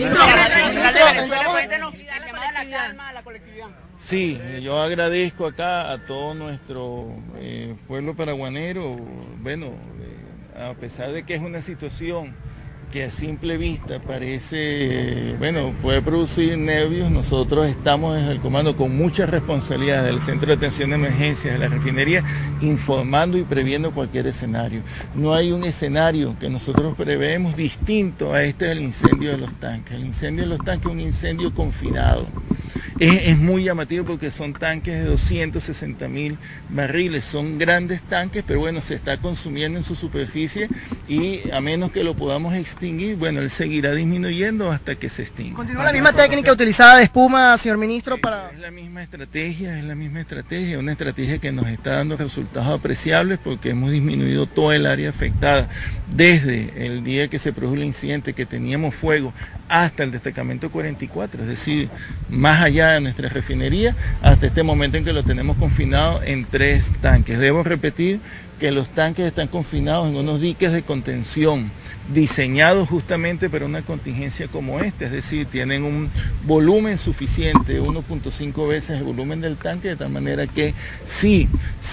Sí, yo agradezco acá a todo nuestro eh, pueblo paraguanero, bueno, eh, a pesar de que es una situación que a simple vista parece, bueno, puede producir nervios, nosotros estamos desde el comando con mucha responsabilidad del Centro de Atención de Emergencias de la refinería, informando y previendo cualquier escenario. No hay un escenario que nosotros preveemos distinto a este del incendio de los tanques. El incendio de los tanques es un incendio confinado. Es, es muy llamativo porque son tanques de doscientos sesenta mil barriles, son grandes tanques, pero bueno, se está consumiendo en su superficie y a menos que lo podamos extinguir, bueno, él seguirá disminuyendo hasta que se extinga. ¿Continúa la misma técnica utilizada de espuma, señor ministro? Para... Es la misma estrategia, es la misma estrategia, una estrategia que nos está dando resultados apreciables porque hemos disminuido toda el área afectada. Desde el día que se produjo el incidente, que teníamos fuego, hasta el destacamento cuarenta y cuatro, es decir, más allá de nuestra refinería, hasta este momento en que lo tenemos confinado en tres tanques. Debo repetir que los tanques están confinados en unos diques de contención, diseñados justamente para una contingencia como esta, es decir, tienen un volumen suficiente, uno punto cinco veces el volumen del tanque, de tal manera que si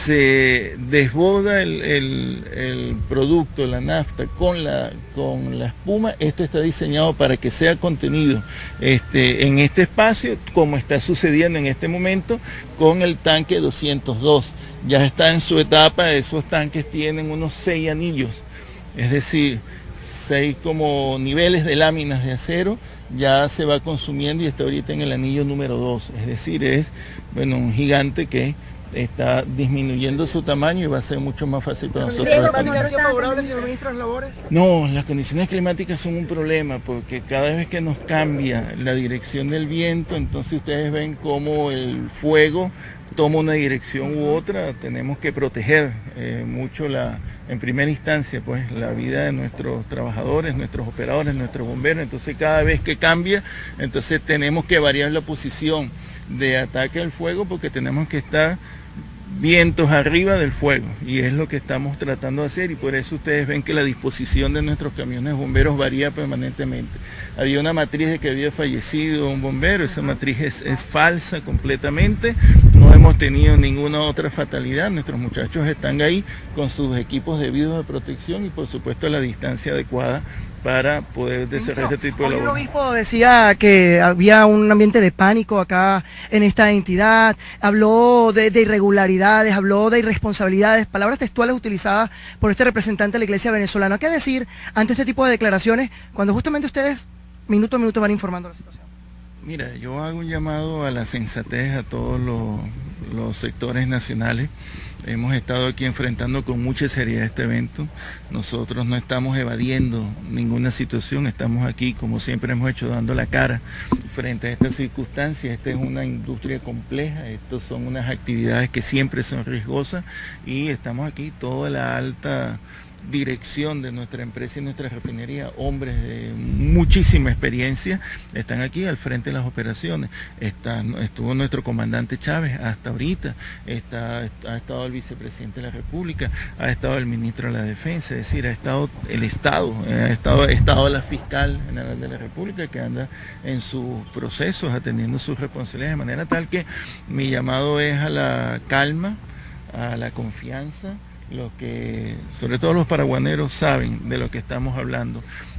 se desborda el, el, el producto, la nafta, con la, con la espuma, esto está diseñado para que sea contenido este, en este espacio, como está sucediendo en este momento con el tanque doscientos dos. Ya está en su etapa, esos tanques tienen unos seis anillos, es decir, seis como niveles de láminas de acero, ya se va consumiendo y está ahorita en el anillo número dos, es decir, es bueno, un gigante que está disminuyendo su tamaño y va a ser mucho más fácil para nosotros. ¿Las condiciones favorables, señor ministro, las labores? No, las condiciones climáticas son un problema porque cada vez que nos cambia la dirección del viento, entonces ustedes ven cómo el fuego toma una dirección u otra. Tenemos que proteger eh, mucho la, en primera instancia, pues la vida de nuestros trabajadores, nuestros operadores, nuestros bomberos. Entonces cada vez que cambia, entonces tenemos que variar la posición de ataque al fuego porque tenemos que estar vientos arriba del fuego y es lo que estamos tratando de hacer y por eso ustedes ven que la disposición de nuestros camiones bomberos varía permanentemente. Había una matriz de que había fallecido un bombero, esa matriz es, es falsa completamente, no hemos tenido ninguna otra fatalidad, nuestros muchachos están ahí con sus equipos debidos de protección y por supuesto la distancia adecuada para poder desarrollar este tipo de labor. El obispo decía que había un ambiente de pánico acá en esta entidad, habló de, de irregularidades, habló de irresponsabilidades, palabras textuales utilizadas por este representante de la Iglesia venezolana. ¿Qué decir ante este tipo de declaraciones cuando justamente ustedes minuto a minuto van informando la situación? Mira, yo hago un llamado a la sensatez a todos los, los sectores nacionales. Hemos estado aquí enfrentando con mucha seriedad este evento. Nosotros no estamos evadiendo ninguna situación, estamos aquí, como siempre hemos hecho, dando la cara frente a estas circunstancias. Esta es una industria compleja, estas son unas actividades que siempre son riesgosas y estamos aquí toda la alta dirección de nuestra empresa y nuestra refinería, hombres de muchísima experiencia, están aquí al frente de las operaciones. Está, estuvo nuestro comandante Chávez hasta ahorita, está, ha estado el vicepresidente de la República, ha estado el ministro de la Defensa, es decir, ha estado el Estado, ha estado, ha estado la fiscal general de la República que anda en sus procesos, atendiendo sus responsabilidades, de manera tal que mi llamado es a la calma, a la confianza. Lo que, sobre todo los paraguaneros saben de lo que estamos hablando.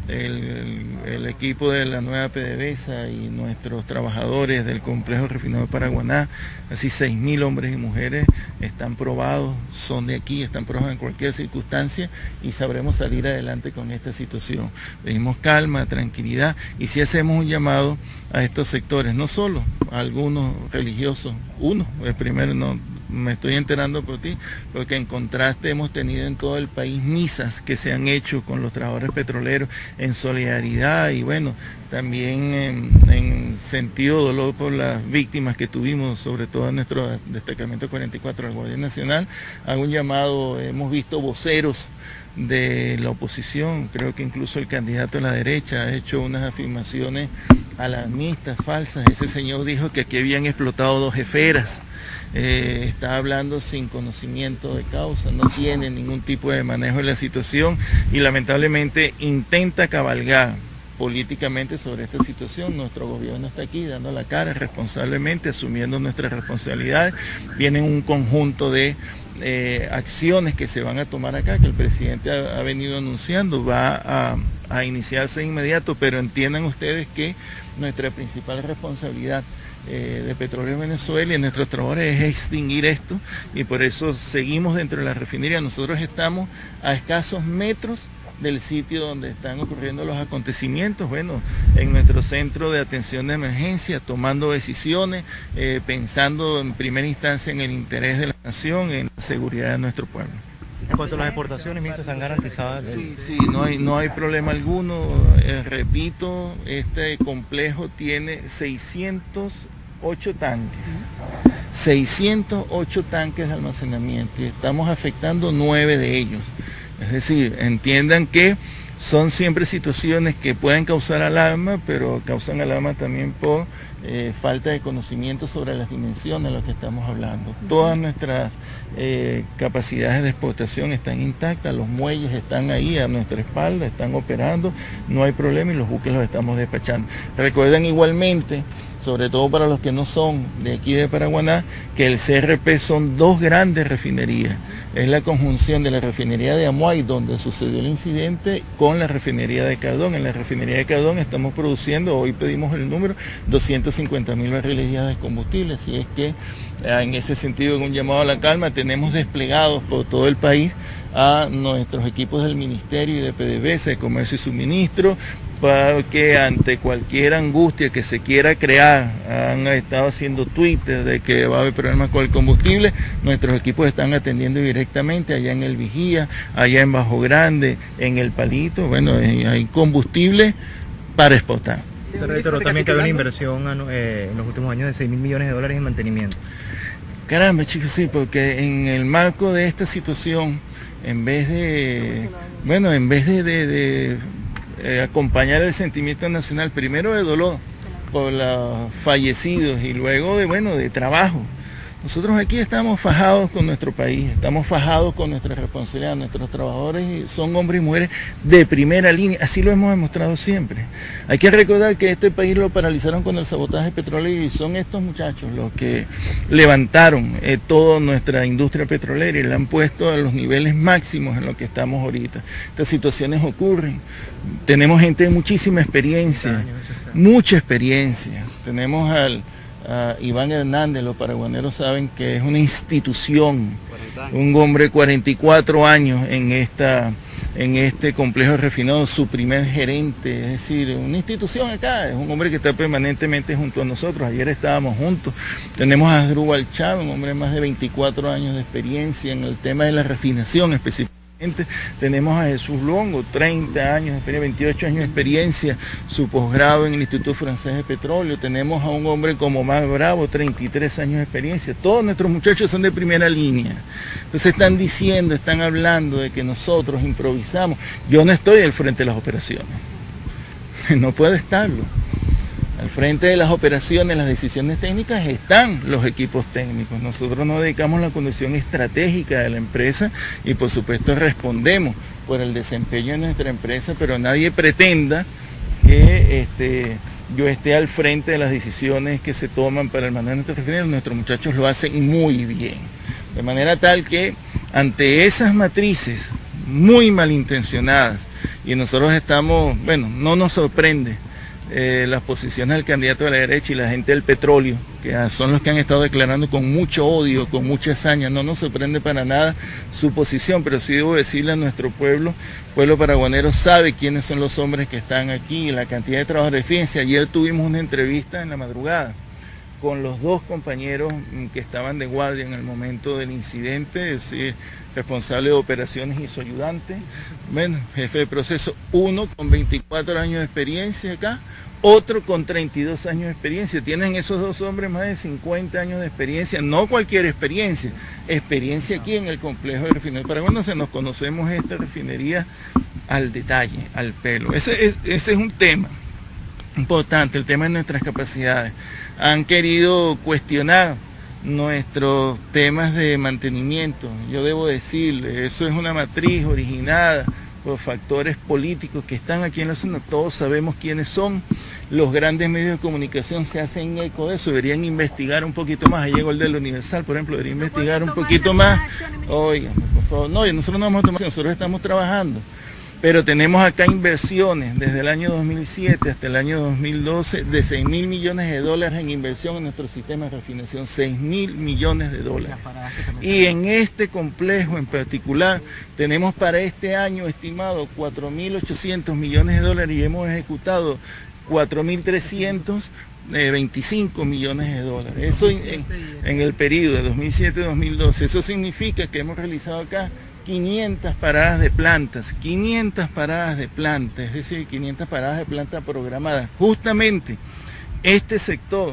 El, el, el equipo de la nueva PDVSA y nuestros trabajadores del complejo refinado de Paraguaná, así seis mil hombres y mujeres, están probados, son de aquí, están probados en cualquier circunstancia y sabremos salir adelante con esta situación. Pedimos calma, tranquilidad y si hacemos un llamado a estos sectores, no solo a algunos religiosos, uno, el primero no, me estoy enterando por ti, porque en contraste hemos tenido en todo el país misas que se han hecho con los trabajadores petroleros en solidaridad y bueno, también en, en sentido de dolor por las víctimas que tuvimos, sobre todo en nuestro destacamento cuarenta y cuatro de la Guardia Nacional. Hago un llamado, hemos visto voceros de la oposición, creo que incluso el candidato de la derecha ha hecho unas afirmaciones alarmistas, falsas. Ese señor dijo que aquí habían explotado dos jeferas. Eh, está hablando sin conocimiento de causa, no tiene ningún tipo de manejo de la situación y lamentablemente intenta cabalgar políticamente sobre esta situación. Nuestro gobierno está aquí dando la cara responsablemente, asumiendo nuestras responsabilidades. Vienen un conjunto de eh, acciones que se van a tomar acá, que el presidente ha, ha venido anunciando, va a, a iniciarse de inmediato, pero entiendan ustedes que nuestra principal responsabilidad eh, de Petróleos Venezuela y nuestros trabajadores es extinguir esto, y por eso seguimos dentro de la refinería. Nosotros estamos a escasos metros del sitio donde están ocurriendo los acontecimientos, bueno, en nuestro centro de atención de emergencia, tomando decisiones, eh, pensando en primera instancia en el interés de la nación, en la seguridad de nuestro pueblo. En cuanto a las exportaciones, ministro, ¿están garantizadas? Sí, sí, no hay, no hay problema alguno. Eh, repito, este complejo tiene seiscientos ocho tanques, seiscientos ocho tanques de almacenamiento, y estamos afectando nueve de ellos. Es decir, entiendan que son siempre situaciones que pueden causar alarma, pero causan alarma también por eh, falta de conocimiento sobre las dimensiones de lo que estamos hablando. Todas nuestras eh, capacidades de exportación están intactas, los muelles están ahí a nuestra espalda, están operando, no hay problema, y los buques los estamos despachando. Recuerden igualmente, sobre todo para los que no son de aquí de Paraguaná, que el C R P son dos grandes refinerías. Es la conjunción de la refinería de Amuay, donde sucedió el incidente, con la refinería de Cardón. En la refinería de Cardón estamos produciendo, hoy pedimos el número, doscientos cincuenta mil barriles diarios de combustible, así es que en ese sentido, en un llamado a la calma, tenemos desplegados por todo el país a nuestros equipos del Ministerio y de P D V S A, de Comercio y Suministro, para que ante cualquier angustia que se quiera crear, han estado haciendo tweets de que va a haber problemas con el combustible, nuestros equipos están atendiendo directamente allá en el Vigía, allá en Bajo Grande, en el Palito. Bueno, hay combustible para exportar. Usted reiteró también que había una inversión eh, en los últimos años de seis mil millones de dólares en mantenimiento. Caramba, chicos, sí, porque en el marco de esta situación, en vez de, bueno, en vez de, de, de eh, acompañar el sentimiento nacional, primero de dolor por los fallecidos y luego de, bueno, de trabajo. Nosotros aquí estamos fajados con nuestro país, estamos fajados con nuestra responsabilidad. Nuestros trabajadores son hombres y mujeres de primera línea, así lo hemos demostrado siempre. Hay que recordar que este país lo paralizaron con el sabotaje petrolero, y son estos muchachos los que levantaron eh, toda nuestra industria petrolera y la han puesto a los niveles máximos en los que estamos ahorita. Estas situaciones ocurren. Tenemos gente de muchísima experiencia, mucha experiencia. Tenemos al Uh, Iván Hernández, los paraguaneros saben que es una institución, un hombre de cuarenta y cuatro años en esta en este complejo refinado, su primer gerente, es decir, una institución acá, es un hombre que está permanentemente junto a nosotros. Ayer estábamos juntos. Tenemos a Asdrúbal Chávez, un hombre de más de veinticuatro años de experiencia en el tema de la refinación específicamente. Tenemos a Jesús Longo, treinta años, veintiocho años de experiencia, su posgrado en el Instituto Francés de Petróleo. Tenemos a un hombre como Omar Bravo, treinta y tres años de experiencia. Todos nuestros muchachos son de primera línea. Entonces están diciendo, están hablando de que nosotros improvisamos. Yo no estoy al frente de las operaciones, no puedo estarlo. Al frente de las operaciones, las decisiones técnicas, están los equipos técnicos. Nosotros nos dedicamos a la conducción estratégica de la empresa y por supuesto respondemos por el desempeño de nuestra empresa, pero nadie pretenda que este, yo esté al frente de las decisiones que se toman para el manejo de nuestros refineros. Nuestros muchachos lo hacen muy bien. De manera tal que ante esas matrices muy malintencionadas, y nosotros estamos, bueno, no nos sorprende Eh, las posiciones del candidato de la derecha y la gente del petróleo, que son los que han estado declarando con mucho odio, con mucha hazaña. No nos sorprende para nada su posición, pero sí debo decirle a nuestro pueblo, pueblo paraguanero sabe quiénes son los hombres que están aquí, la cantidad de trabajadores. Fíjense, ayer tuvimos una entrevista en la madrugada con los dos compañeros que estaban de guardia en el momento del incidente, es decir, responsable de operaciones y su ayudante, bueno, jefe de proceso, uno con veinticuatro años de experiencia acá, otro con treinta y dos años de experiencia. Tienen esos dos hombres más de cincuenta años de experiencia, no cualquier experiencia, experiencia aquí en el complejo de refinería de Paraguay. No se nos conocemos esta refinería al detalle, al pelo. Ese es, ese es un tema importante, el tema de nuestras capacidades. Han querido cuestionar nuestros temas de mantenimiento. Yo debo decirle, eso es una matriz originada por factores políticos que están aquí en la zona, todos sabemos quiénes son, los grandes medios de comunicación se hacen eco de eso, deberían investigar un poquito más, ahí llegó el del Universal, por ejemplo, debería investigar un poquito más, oigan, por favor, no, nosotros no vamos a tomar, nosotros estamos trabajando, pero tenemos acá inversiones desde el año dos mil siete hasta el año dos mil doce de seis mil millones de dólares en inversión en nuestro sistema de refinación, seis mil millones de dólares. Y en este complejo en particular tenemos para este año estimado cuatro mil ochocientos millones de dólares y hemos ejecutado cuatro mil trescientos veinticinco millones de dólares. Eso en, en el periodo de dos mil siete a dos mil doce. Eso significa que hemos realizado acá quinientas paradas de plantas, quinientas paradas de plantas, es decir, quinientas paradas de plantas programadas. Justamente este sector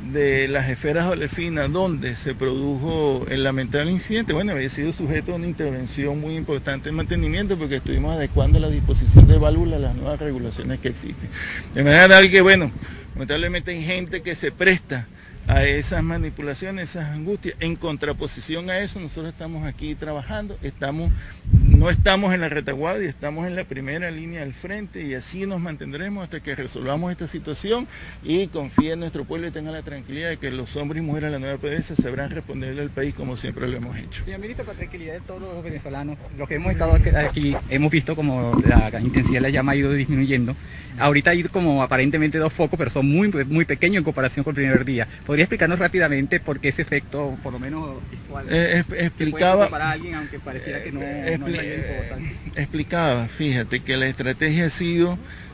de las esferas olefinas donde se produjo el lamentable incidente, bueno, había sido sujeto a una intervención muy importante en mantenimiento porque estuvimos adecuando la disposición de válvulas a las nuevas regulaciones que existen. De manera tal que, bueno, lamentablemente hay gente que se presta a esas manipulaciones, esas angustias. En contraposición a eso, nosotros estamos aquí trabajando, estamos, no estamos en la retaguardia, estamos en la primera línea del frente y así nos mantendremos hasta que resolvamos esta situación y confíe en nuestro pueblo y tenga la tranquilidad de que los hombres y mujeres de la nueva P D V S sabrán responderle al país como siempre lo hemos hecho. Señor ministro, para la tranquilidad de todos los venezolanos, los que hemos estado aquí, hemos visto como la intensidad de la llama ha ido disminuyendo. Ahorita hay como aparentemente dos focos, pero son muy, muy pequeños en comparación con el primer día. ¿Podría explicarnos rápidamente por qué ese efecto, por lo menos visual, eh, explicaba, para alguien, aunque pareciera que no, eh, no hay explicaba, fíjate que la estrategia ha sido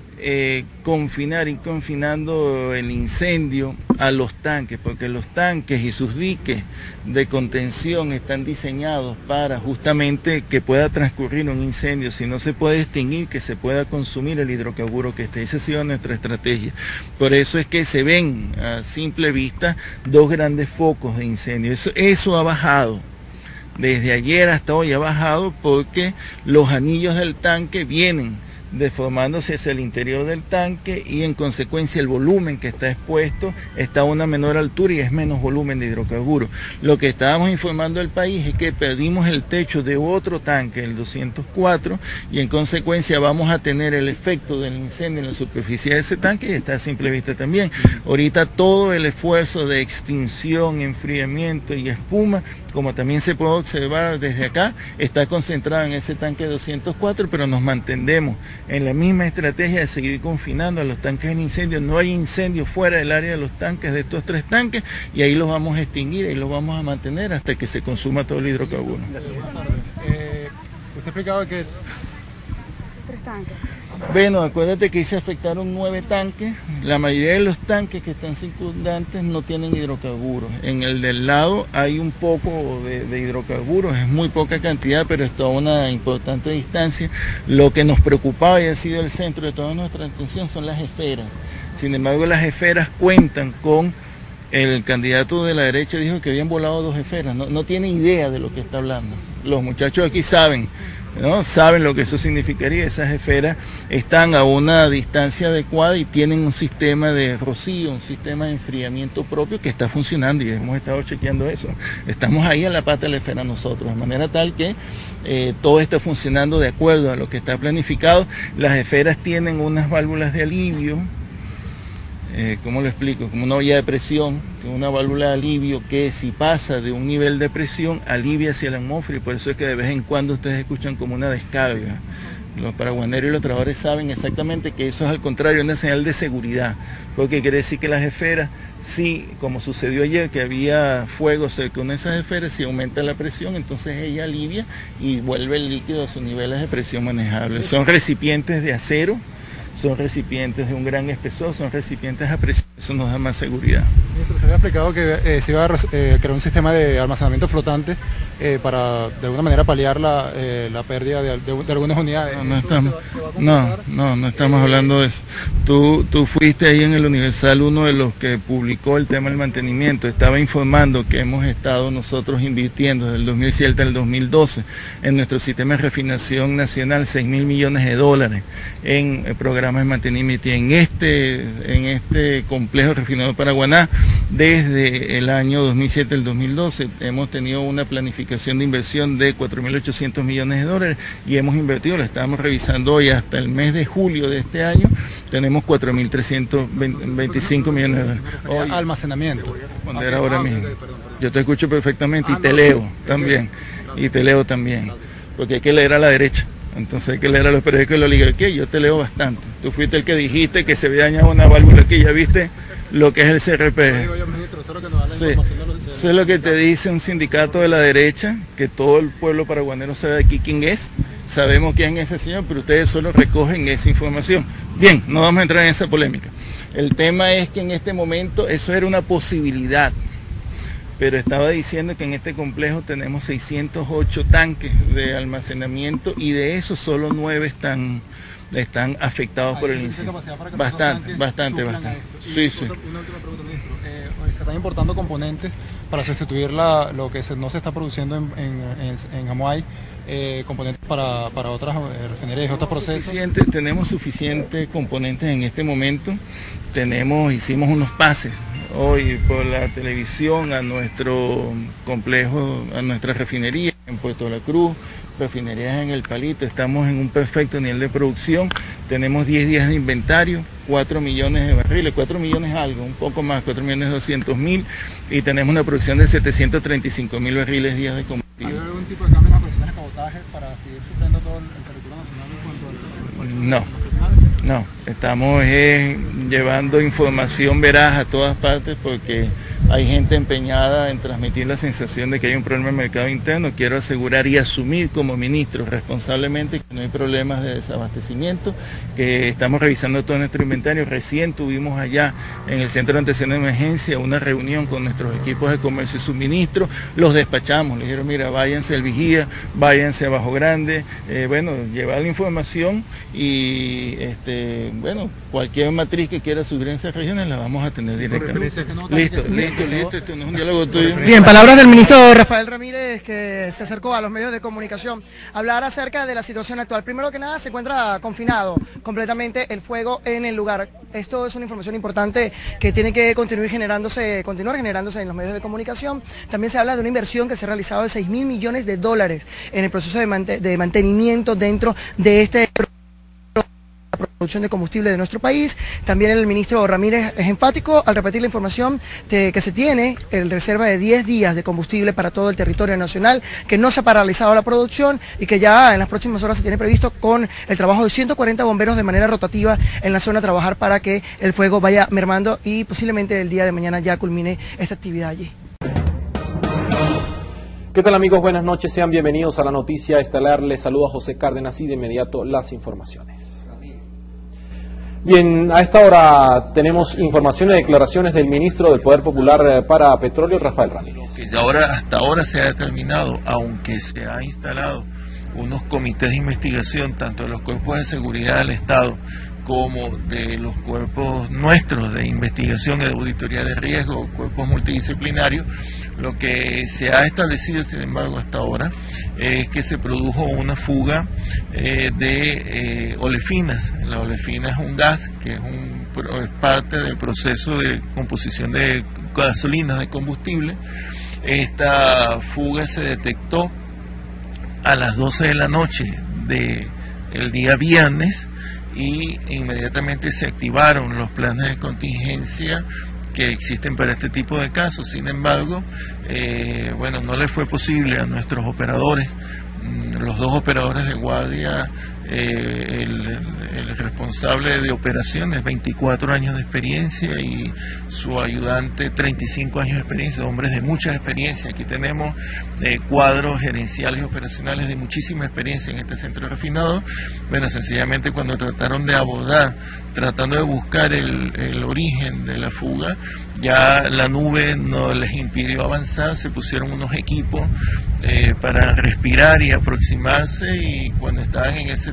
eh, confinar y confinando el incendio a los tanques, porque los tanques y sus diques de contención están diseñados para justamente que pueda transcurrir un incendio, si no se puede extinguir, que se pueda consumir el hidrocarburo que esté. Esa ha sido nuestra estrategia. Por eso es que se ven a simple vista dos grandes focos de incendio. Eso, eso ha bajado. Desde ayer hasta hoy ha bajado porque los anillos del tanque vienen deformándose hacia el interior del tanque y en consecuencia el volumen que está expuesto está a una menor altura y es menos volumen de hidrocarburos. Lo que estábamos informando al país es que perdimos el techo de otro tanque, el doscientos cuatro, y en consecuencia vamos a tener el efecto del incendio en la superficie de ese tanque y está a simple vista también. Ahorita todo el esfuerzo de extinción, enfriamiento y espuma, como también se puede observar desde acá, está concentrado en ese tanque doscientos cuatro, pero nos mantendremos en la misma estrategia de seguir confinando a los tanques en incendio. No hay incendio fuera del área de los tanques, de estos tres tanques, y ahí los vamos a extinguir, ahí los vamos a mantener hasta que se consuma todo el hidrocarburo. Eh, usted explicaba que... Tres tanques. Bueno, acuérdate que ahí se afectaron nueve tanques, la mayoría de los tanques que están circundantes no tienen hidrocarburos. En el del lado hay un poco de, de hidrocarburos, es muy poca cantidad, pero está a una importante distancia. Lo que nos preocupaba y ha sido el centro de toda nuestra atención son las esferas. Sin embargo, las esferas cuentan con... El candidato de la derecha dijo que habían volado dos esferas, no, no tiene idea de lo que está hablando. Los muchachos aquí saben, ¿no? Saben lo que eso significaría. Esas esferas están a una distancia adecuada y tienen un sistema de rocío, un sistema de enfriamiento propio que está funcionando y hemos estado chequeando eso. Estamos ahí a la pata de la esfera nosotros, de manera tal que eh, todo está funcionando de acuerdo a lo que está planificado. Las esferas tienen unas válvulas de alivio. Eh, ¿Cómo lo explico? Como una olla de presión, una válvula de alivio que si pasa de un nivel de presión alivia hacia la atmósfera y por eso es que de vez en cuando ustedes escuchan como una descarga. Los paraguaneros y los trabajadores saben exactamente que eso es al contrario una señal de seguridad, porque quiere decir que las esferas, sí, como sucedió ayer, que había fuego cerca de una de esas esferas, si aumenta la presión, entonces ella alivia y vuelve el líquido a sus niveles de presión manejables. Son recipientes de acero, son recipientes de un gran espesor, son recipientes a presión, eso nos da más seguridad. Ministro, se había explicado que eh, se iba a eh, crear un sistema de almacenamiento flotante eh, para de alguna manera paliar la, eh, la pérdida de, de, de algunas unidades. No, no estamos, no, no, no estamos hablando de eso. Tú, tú fuiste ahí en el Universal uno de los que publicó el tema del mantenimiento, estaba informando que hemos estado nosotros invirtiendo desde el dos mil siete al dos mil doce en nuestro sistema de refinación nacional seis mil millones de dólares en eh, programas de mantenimiento y en este, en este complejo refinador Paraguaná desde el año dos mil siete al dos mil doce. Hemos tenido una planificación de inversión de cuatro mil ochocientos millones de dólares y hemos invertido, lo estamos revisando hoy, hasta el mes de julio de este año, tenemos cuatro mil trescientos veinticinco millones de dólares. Hoy, almacenamiento. Responder ahora mismo. Yo te escucho perfectamente y te leo también. Y te leo también. Porque hay que leer a la derecha. Entonces hay que leer a los periódicos de la oligarquía. Yo te leo bastante. Tú fuiste el que dijiste que se había dañado una válvula aquí. Ya viste lo que es el C R P. Sí. Eso es lo que te dice un sindicato de la derecha, que todo el pueblo paraguanero sabe aquí quién es. Sabemos quién es ese señor, pero ustedes solo recogen esa información. Bien, no vamos a entrar en esa polémica. El tema es que en este momento eso era una posibilidad. Pero estaba diciendo que en este complejo tenemos seiscientos ocho tanques de almacenamiento y de esos solo nueve están, están afectados por el incendio. Bastante, bastante, bastante. Sí, sí. Una última pregunta, ministro. Eh, se están importando componentes para sustituir la, lo que se, no se está produciendo en, en, en, en Amuay, eh, componentes para, para otras eh, refinerías, otros procesos. Suficiente, tenemos suficientes componentes en este momento. Tenemos, hicimos unos pases hoy por la televisión a nuestro complejo, a nuestra refinería en Puerto La Cruz, refinerías en El Palito. Estamos en un perfecto nivel de producción, tenemos diez días de inventario, cuatro millones de barriles, cuatro millones algo, un poco más, cuatro millones doscientos mil, y tenemos una producción de setecientos treinta y cinco mil barriles días de combustible. ¿Hay algún tipo de cambio en las operaciones de cabotaje para seguir supliendo todo el territorio nacional en cuanto al... No. No, estamos eh, llevando información veraz a todas partes porque hay gente empeñada en transmitir la sensación de que hay un problema en el mercado interno. Quiero asegurar y asumir como ministro responsablemente que no hay problemas de desabastecimiento, que estamos revisando todo nuestro inventario. Recién tuvimos allá en el Centro de Atención de Emergencia una reunión con nuestros equipos de comercio y suministro, los despachamos, les dijeron, mira, váyanse al Vigía, váyanse a Bajo Grande, eh, bueno, llevar la información y este bueno, cualquier matriz que quiera subir en esas regiones la vamos a tener directamente. Listo, listo, listo, esto no es un diálogo tuyo. Bien, palabras del ministro Rafael Ramírez, que se acercó a los medios de comunicación a hablar acerca de la situación actual. Primero que nada, se encuentra confinado completamente el fuego en el lugar. Esto es una información importante que tiene que continuar generándose, continuar generándose en los medios de comunicación. También se habla de una inversión que se ha realizado de seis mil millones de dólares en el proceso de, mant de mantenimiento dentro de este producción de combustible de nuestro país. También el ministro Ramírez es enfático al repetir la información de que se tiene el reserva de diez días de combustible para todo el territorio nacional, que no se ha paralizado la producción y que ya en las próximas horas se tiene previsto con el trabajo de ciento cuarenta bomberos de manera rotativa en la zona a trabajar para que el fuego vaya mermando y posiblemente el día de mañana ya culmine esta actividad allí. ¿Qué tal, amigos? Buenas noches, sean bienvenidos a la noticia estelar. Les saluda José Cárdenas y de inmediato las informaciones. Bien, a esta hora tenemos informaciones y declaraciones del ministro del Poder Popular para Petróleo, Rafael Ramírez. Que ahora, hasta ahora se ha determinado, aunque se ha instalado unos comités de investigación, tanto de los cuerpos de seguridad del Estado como de los cuerpos nuestros de investigación y de auditoría de riesgo, cuerpos multidisciplinarios, lo que se ha establecido, sin embargo, hasta ahora, es que se produjo una fuga eh, de eh, olefinas. La olefina es un gas que es, un, es parte del proceso de composición de gasolinas, de combustible. Esta fuga se detectó a las doce de la noche del día viernes y inmediatamente se activaron los planes de contingencia que existen para este tipo de casos. Sin embargo, eh, bueno, no le fue posible a nuestros operadores, los dos operadores de guardia, eh, el, el responsable de operaciones, veinticuatro años de experiencia, y su ayudante, treinta y cinco años de experiencia, hombres de mucha experiencia. Aquí tenemos eh, cuadros gerenciales y operacionales de muchísima experiencia en este centro refinado. Bueno, sencillamente cuando trataron de abordar, tratando de buscar el, el origen de la fuga, ya la nube no les impidió avanzar, se pusieron unos equipos eh, para respirar y aproximarse, y cuando estaban en ese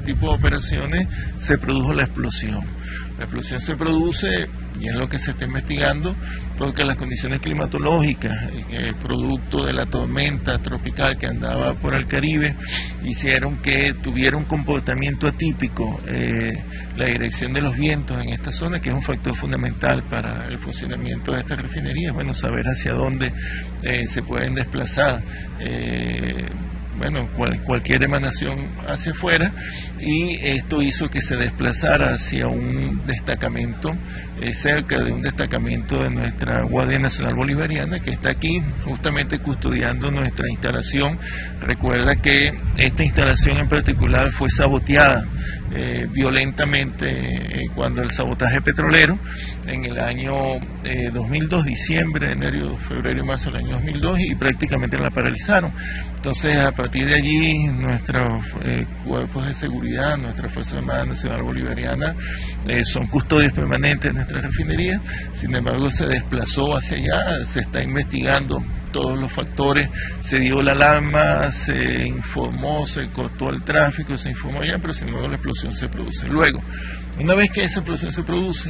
tipo de operaciones se produjo la explosión. La explosión se produce, y es lo que se está investigando, porque las condiciones climatológicas, eh, producto de la tormenta tropical que andaba por el Caribe, hicieron que tuviera un comportamiento atípico eh, la dirección de los vientos en esta zona, que es un factor fundamental para el funcionamiento de esta refinería. Bueno, saber hacia dónde eh, se pueden desplazar eh, bueno, cual, cualquier emanación hacia afuera, y esto hizo que se desplazara hacia un destacamento, eh, cerca de un destacamento de nuestra Guardia Nacional Bolivariana, que está aquí justamente custodiando nuestra instalación. Recuerda que esta instalación en particular fue saboteada eh, violentamente eh, cuando el sabotaje petrolero, en el año eh, dos mil dos, diciembre, enero, febrero y marzo del año dos mil dos, y prácticamente la paralizaron. Entonces, a partir de allí, nuestros eh, cuerpos de seguridad, nuestra Fuerza Armada Nacional Bolivariana, eh, son custodios permanentes de nuestra refinería. Sin embargo, se desplazó hacia allá, se está investigando todos los factores, se dio la alarma, se informó, se cortó el tráfico, se informó allá, pero sin embargo la explosión se produce. Luego, una vez que esa explosión se produce,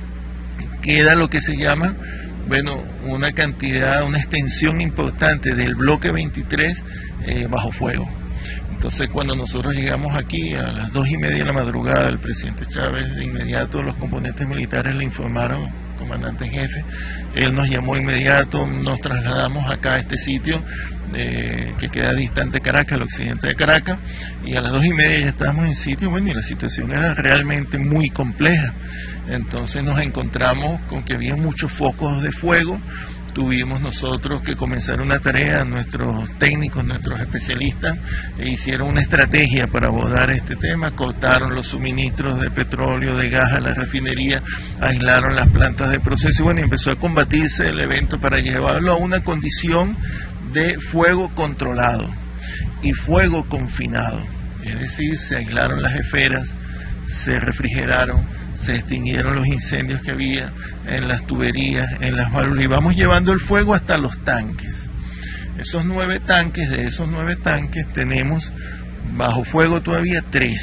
queda lo que se llama, bueno, una cantidad, una extensión importante del bloque veintitrés eh, bajo fuego. Entonces, cuando nosotros llegamos aquí a las dos y media de la madrugada, el presidente Chávez, de inmediato los componentes militares le informaron, comandante en jefe, él nos llamó de inmediato, nos trasladamos acá a este sitio eh, que queda distante de Caracas, al occidente de Caracas, y a las dos y media ya estábamos en sitio. Bueno, y la situación era realmente muy compleja. Entonces nos encontramos con que había muchos focos de fuego. Tuvimos nosotros que comenzar una tarea, nuestros técnicos, nuestros especialistas e hicieron una estrategia para abordar este tema, cortaron los suministros de petróleo, de gas a la refinería, aislaron las plantas de proceso y bueno, empezó a combatirse el evento para llevarlo a una condición de fuego controlado y fuego confinado, es decir, se aislaron las esferas, se refrigeraron, se extinguieron los incendios que había en las tuberías, en las válvulas, y vamos llevando el fuego hasta los tanques. Esos nueve tanques, de esos nueve tanques tenemos bajo fuego todavía tres,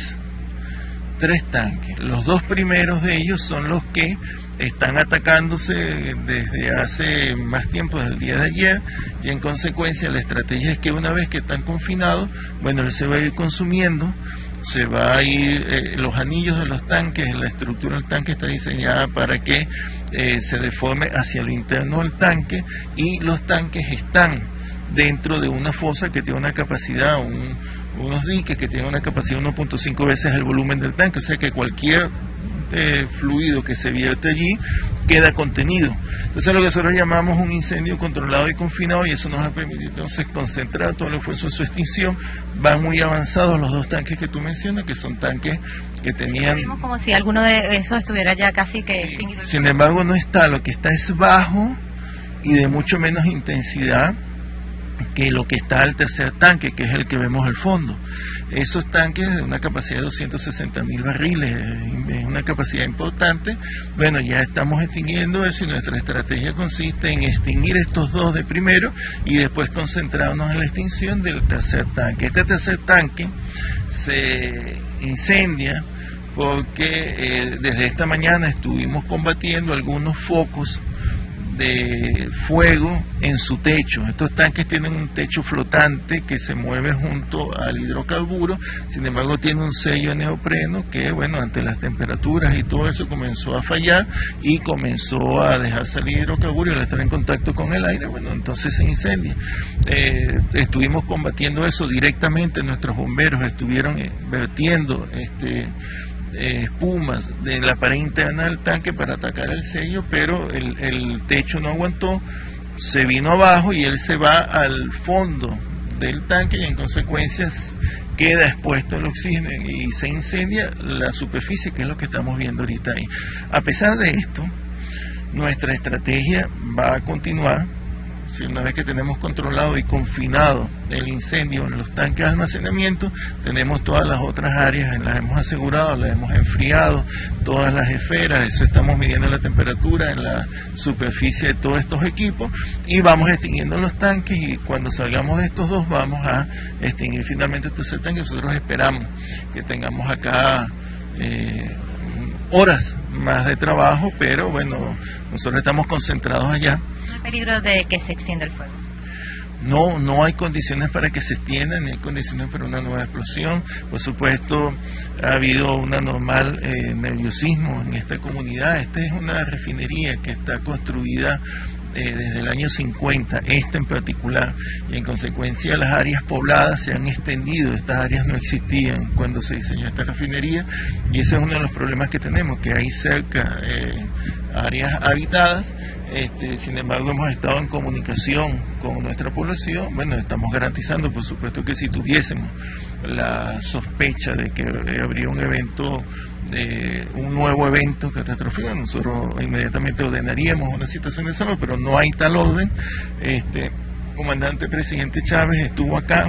tres tanques. Los dos primeros de ellos son los que están atacándose desde hace más tiempo, desde el día de ayer, y en consecuencia la estrategia es que una vez que están confinados, bueno, él se va a ir consumiendo, se va a ir, eh, los anillos de los tanques, la estructura del tanque está diseñada para que eh, se deforme hacia lo interno del tanque, y los tanques están dentro de una fosa que tiene una capacidad, un, unos diques que tienen una capacidad de uno punto cinco veces el volumen del tanque, o sea que cualquier eh, fluido que se vierte allí queda contenido. Entonces lo que nosotros llamamos un incendio controlado y confinado, y eso nos ha permitido entonces concentrar todo el esfuerzo en su extinción. Van muy avanzados los dos tanques que tú mencionas, que son tanques que tenían... Vimos como si alguno de esos estuviera ya casi que extinguido. Sin embargo no está, lo que está es bajo y de mucho menos intensidad que lo que está al tercer tanque, que es el que vemos al fondo. Esos tanques de una capacidad de doscientos sesenta mil barriles, es una capacidad importante. Bueno, ya estamos extinguiendo eso, y nuestra estrategia consiste en extinguir estos dos de primero y después concentrarnos en la extinción del tercer tanque. Este tercer tanque se incendia porque eh, desde esta mañana estuvimos combatiendo algunos focos de fuego en su techo. Estos tanques tienen un techo flotante que se mueve junto al hidrocarburo, sin embargo tiene un sello de neopreno que, bueno, ante las temperaturas y todo eso comenzó a fallar y comenzó a dejar salir hidrocarburo, y al estar en contacto con el aire, bueno, entonces se incendia. Eh, estuvimos combatiendo eso directamente, nuestros bomberos estuvieron eh, vertiendo este Eh, espumas de la pared interna del tanque para atacar el sello, pero el, el techo no aguantó, se vino abajo y él se va al fondo del tanque, y en consecuencia queda expuesto al oxígeno y se incendia la superficie, que es lo que estamos viendo ahorita ahí. A pesar de esto, nuestra estrategia va a continuar, si una vez que tenemos controlado y confinado el incendio en los tanques de almacenamiento, tenemos todas las otras áreas, las hemos asegurado, las hemos enfriado, todas las esferas, eso estamos midiendo la temperatura en la superficie de todos estos equipos y vamos extinguiendo los tanques, y cuando salgamos de estos dos vamos a extinguir finalmente este tercer tanque. Nosotros esperamos que tengamos acá eh, horas más de trabajo, pero bueno, nosotros estamos concentrados allá. ¿No hay peligro de que se extienda el fuego? No, no hay condiciones para que se extienda, ni hay condiciones para una nueva explosión. Por supuesto, ha habido un anormal eh, nerviosismo en esta comunidad. Esta es una refinería que está construida Eh, desde el año cincuenta, esta en particular, y en consecuencia las áreas pobladas se han extendido. Estas áreas no existían cuando se diseñó esta refinería, y ese es uno de los problemas que tenemos, que hay cerca eh, áreas habitadas. Este, sin embargo, hemos estado en comunicación con nuestra población. Bueno, estamos garantizando, por supuesto, que si tuviésemos la sospecha de que habría un evento, de un nuevo evento catastrófico, nosotros inmediatamente ordenaríamos una situación de salud, pero no hay tal orden. Este, el comandante presidente Chávez estuvo acá,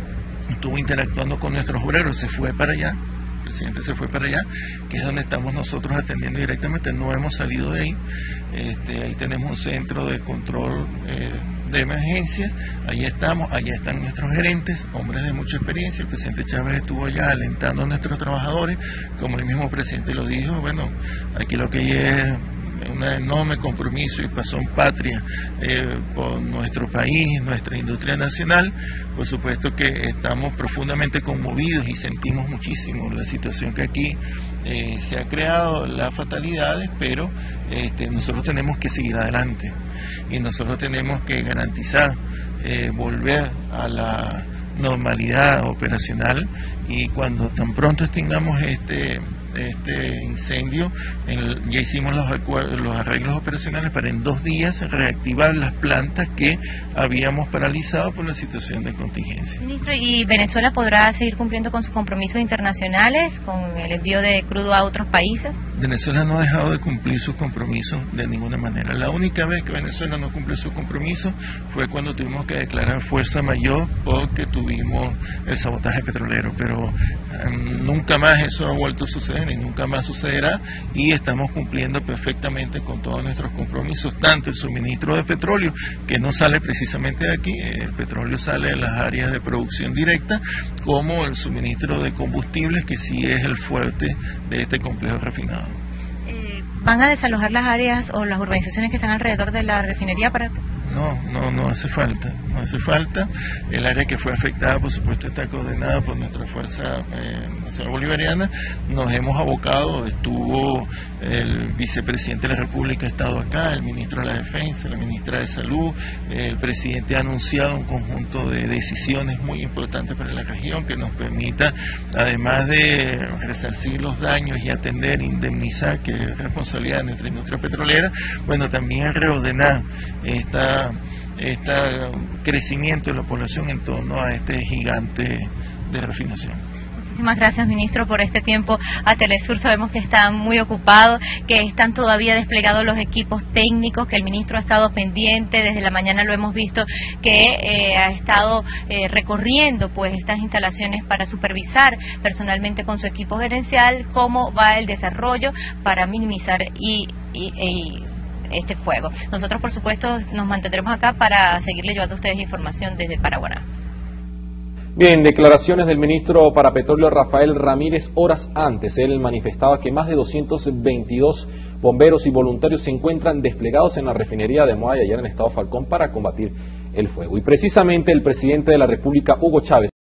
estuvo interactuando con nuestros obreros, se fue para allá. El presidente se fue para allá, que es donde estamos nosotros atendiendo directamente, no hemos salido de ahí. Este, ahí tenemos un centro de control eh, de emergencias, ahí estamos, allá están nuestros gerentes, hombres de mucha experiencia. El presidente Chávez estuvo allá alentando a nuestros trabajadores, como el mismo presidente lo dijo. Bueno, aquí lo que hay es un enorme compromiso y pasión patria eh, por nuestro país, nuestra industria nacional. Por supuesto que estamos profundamente conmovidos y sentimos muchísimo la situación que aquí eh, se ha creado, las fatalidades, pero este, nosotros tenemos que seguir adelante y nosotros tenemos que garantizar eh, volver a la normalidad operacional, y cuando tan pronto extingamos este este incendio, en, ya hicimos los, los arreglos operacionales para en dos días reactivar las plantas que habíamos paralizado por la situación de contingencia. Ministro, ¿y Venezuela podrá seguir cumpliendo con sus compromisos internacionales, con el envío de crudo a otros países? Venezuela no ha dejado de cumplir sus compromisos de ninguna manera. La única vez que Venezuela no cumplió sus compromisos fue cuando tuvimos que declarar fuerza mayor porque tuvimos el sabotaje petrolero, pero um, nunca más eso ha vuelto a suceder y nunca más sucederá, y estamos cumpliendo perfectamente con todos nuestros compromisos, tanto el suministro de petróleo, que no sale precisamente de aquí, el petróleo sale de las áreas de producción directa, como el suministro de combustibles, que sí es el fuerte de este complejo refinado. Eh, ¿Van a desalojar las áreas o las urbanizaciones que están alrededor de la refinería para...? No, no, no hace falta, no hace falta. El área que fue afectada, por supuesto, está coordinada por nuestra Fuerza eh, Nacional Bolivariana. Nos hemos abocado, estuvo el vicepresidente de la República, ha estado acá, el ministro de la Defensa, la ministra de Salud, el presidente ha anunciado un conjunto de decisiones muy importantes para la región que nos permita, además de resarcir los daños y atender, indemnizar, que es responsabilidad de nuestra industria petrolera, bueno, también reordenar esta este crecimiento de la población en torno a este gigante de refinación. Muchísimas gracias, ministro, por este tiempo a Telesur. Sabemos que están muy ocupados, que están todavía desplegados los equipos técnicos, que el ministro ha estado pendiente, desde la mañana lo hemos visto, que eh, ha estado eh, recorriendo pues estas instalaciones para supervisar personalmente con su equipo gerencial cómo va el desarrollo para minimizar y, y, y este fuego. Nosotros, por supuesto, nos mantendremos acá para seguirle llevando a ustedes información desde Paraguaná. Bien, declaraciones del ministro para Petróleo Rafael Ramírez horas antes. Él manifestaba que más de doscientos veintidós bomberos y voluntarios se encuentran desplegados en la refinería de Amuay, allá en el estado Falcón, para combatir el fuego. Y precisamente el presidente de la República, Hugo Chávez,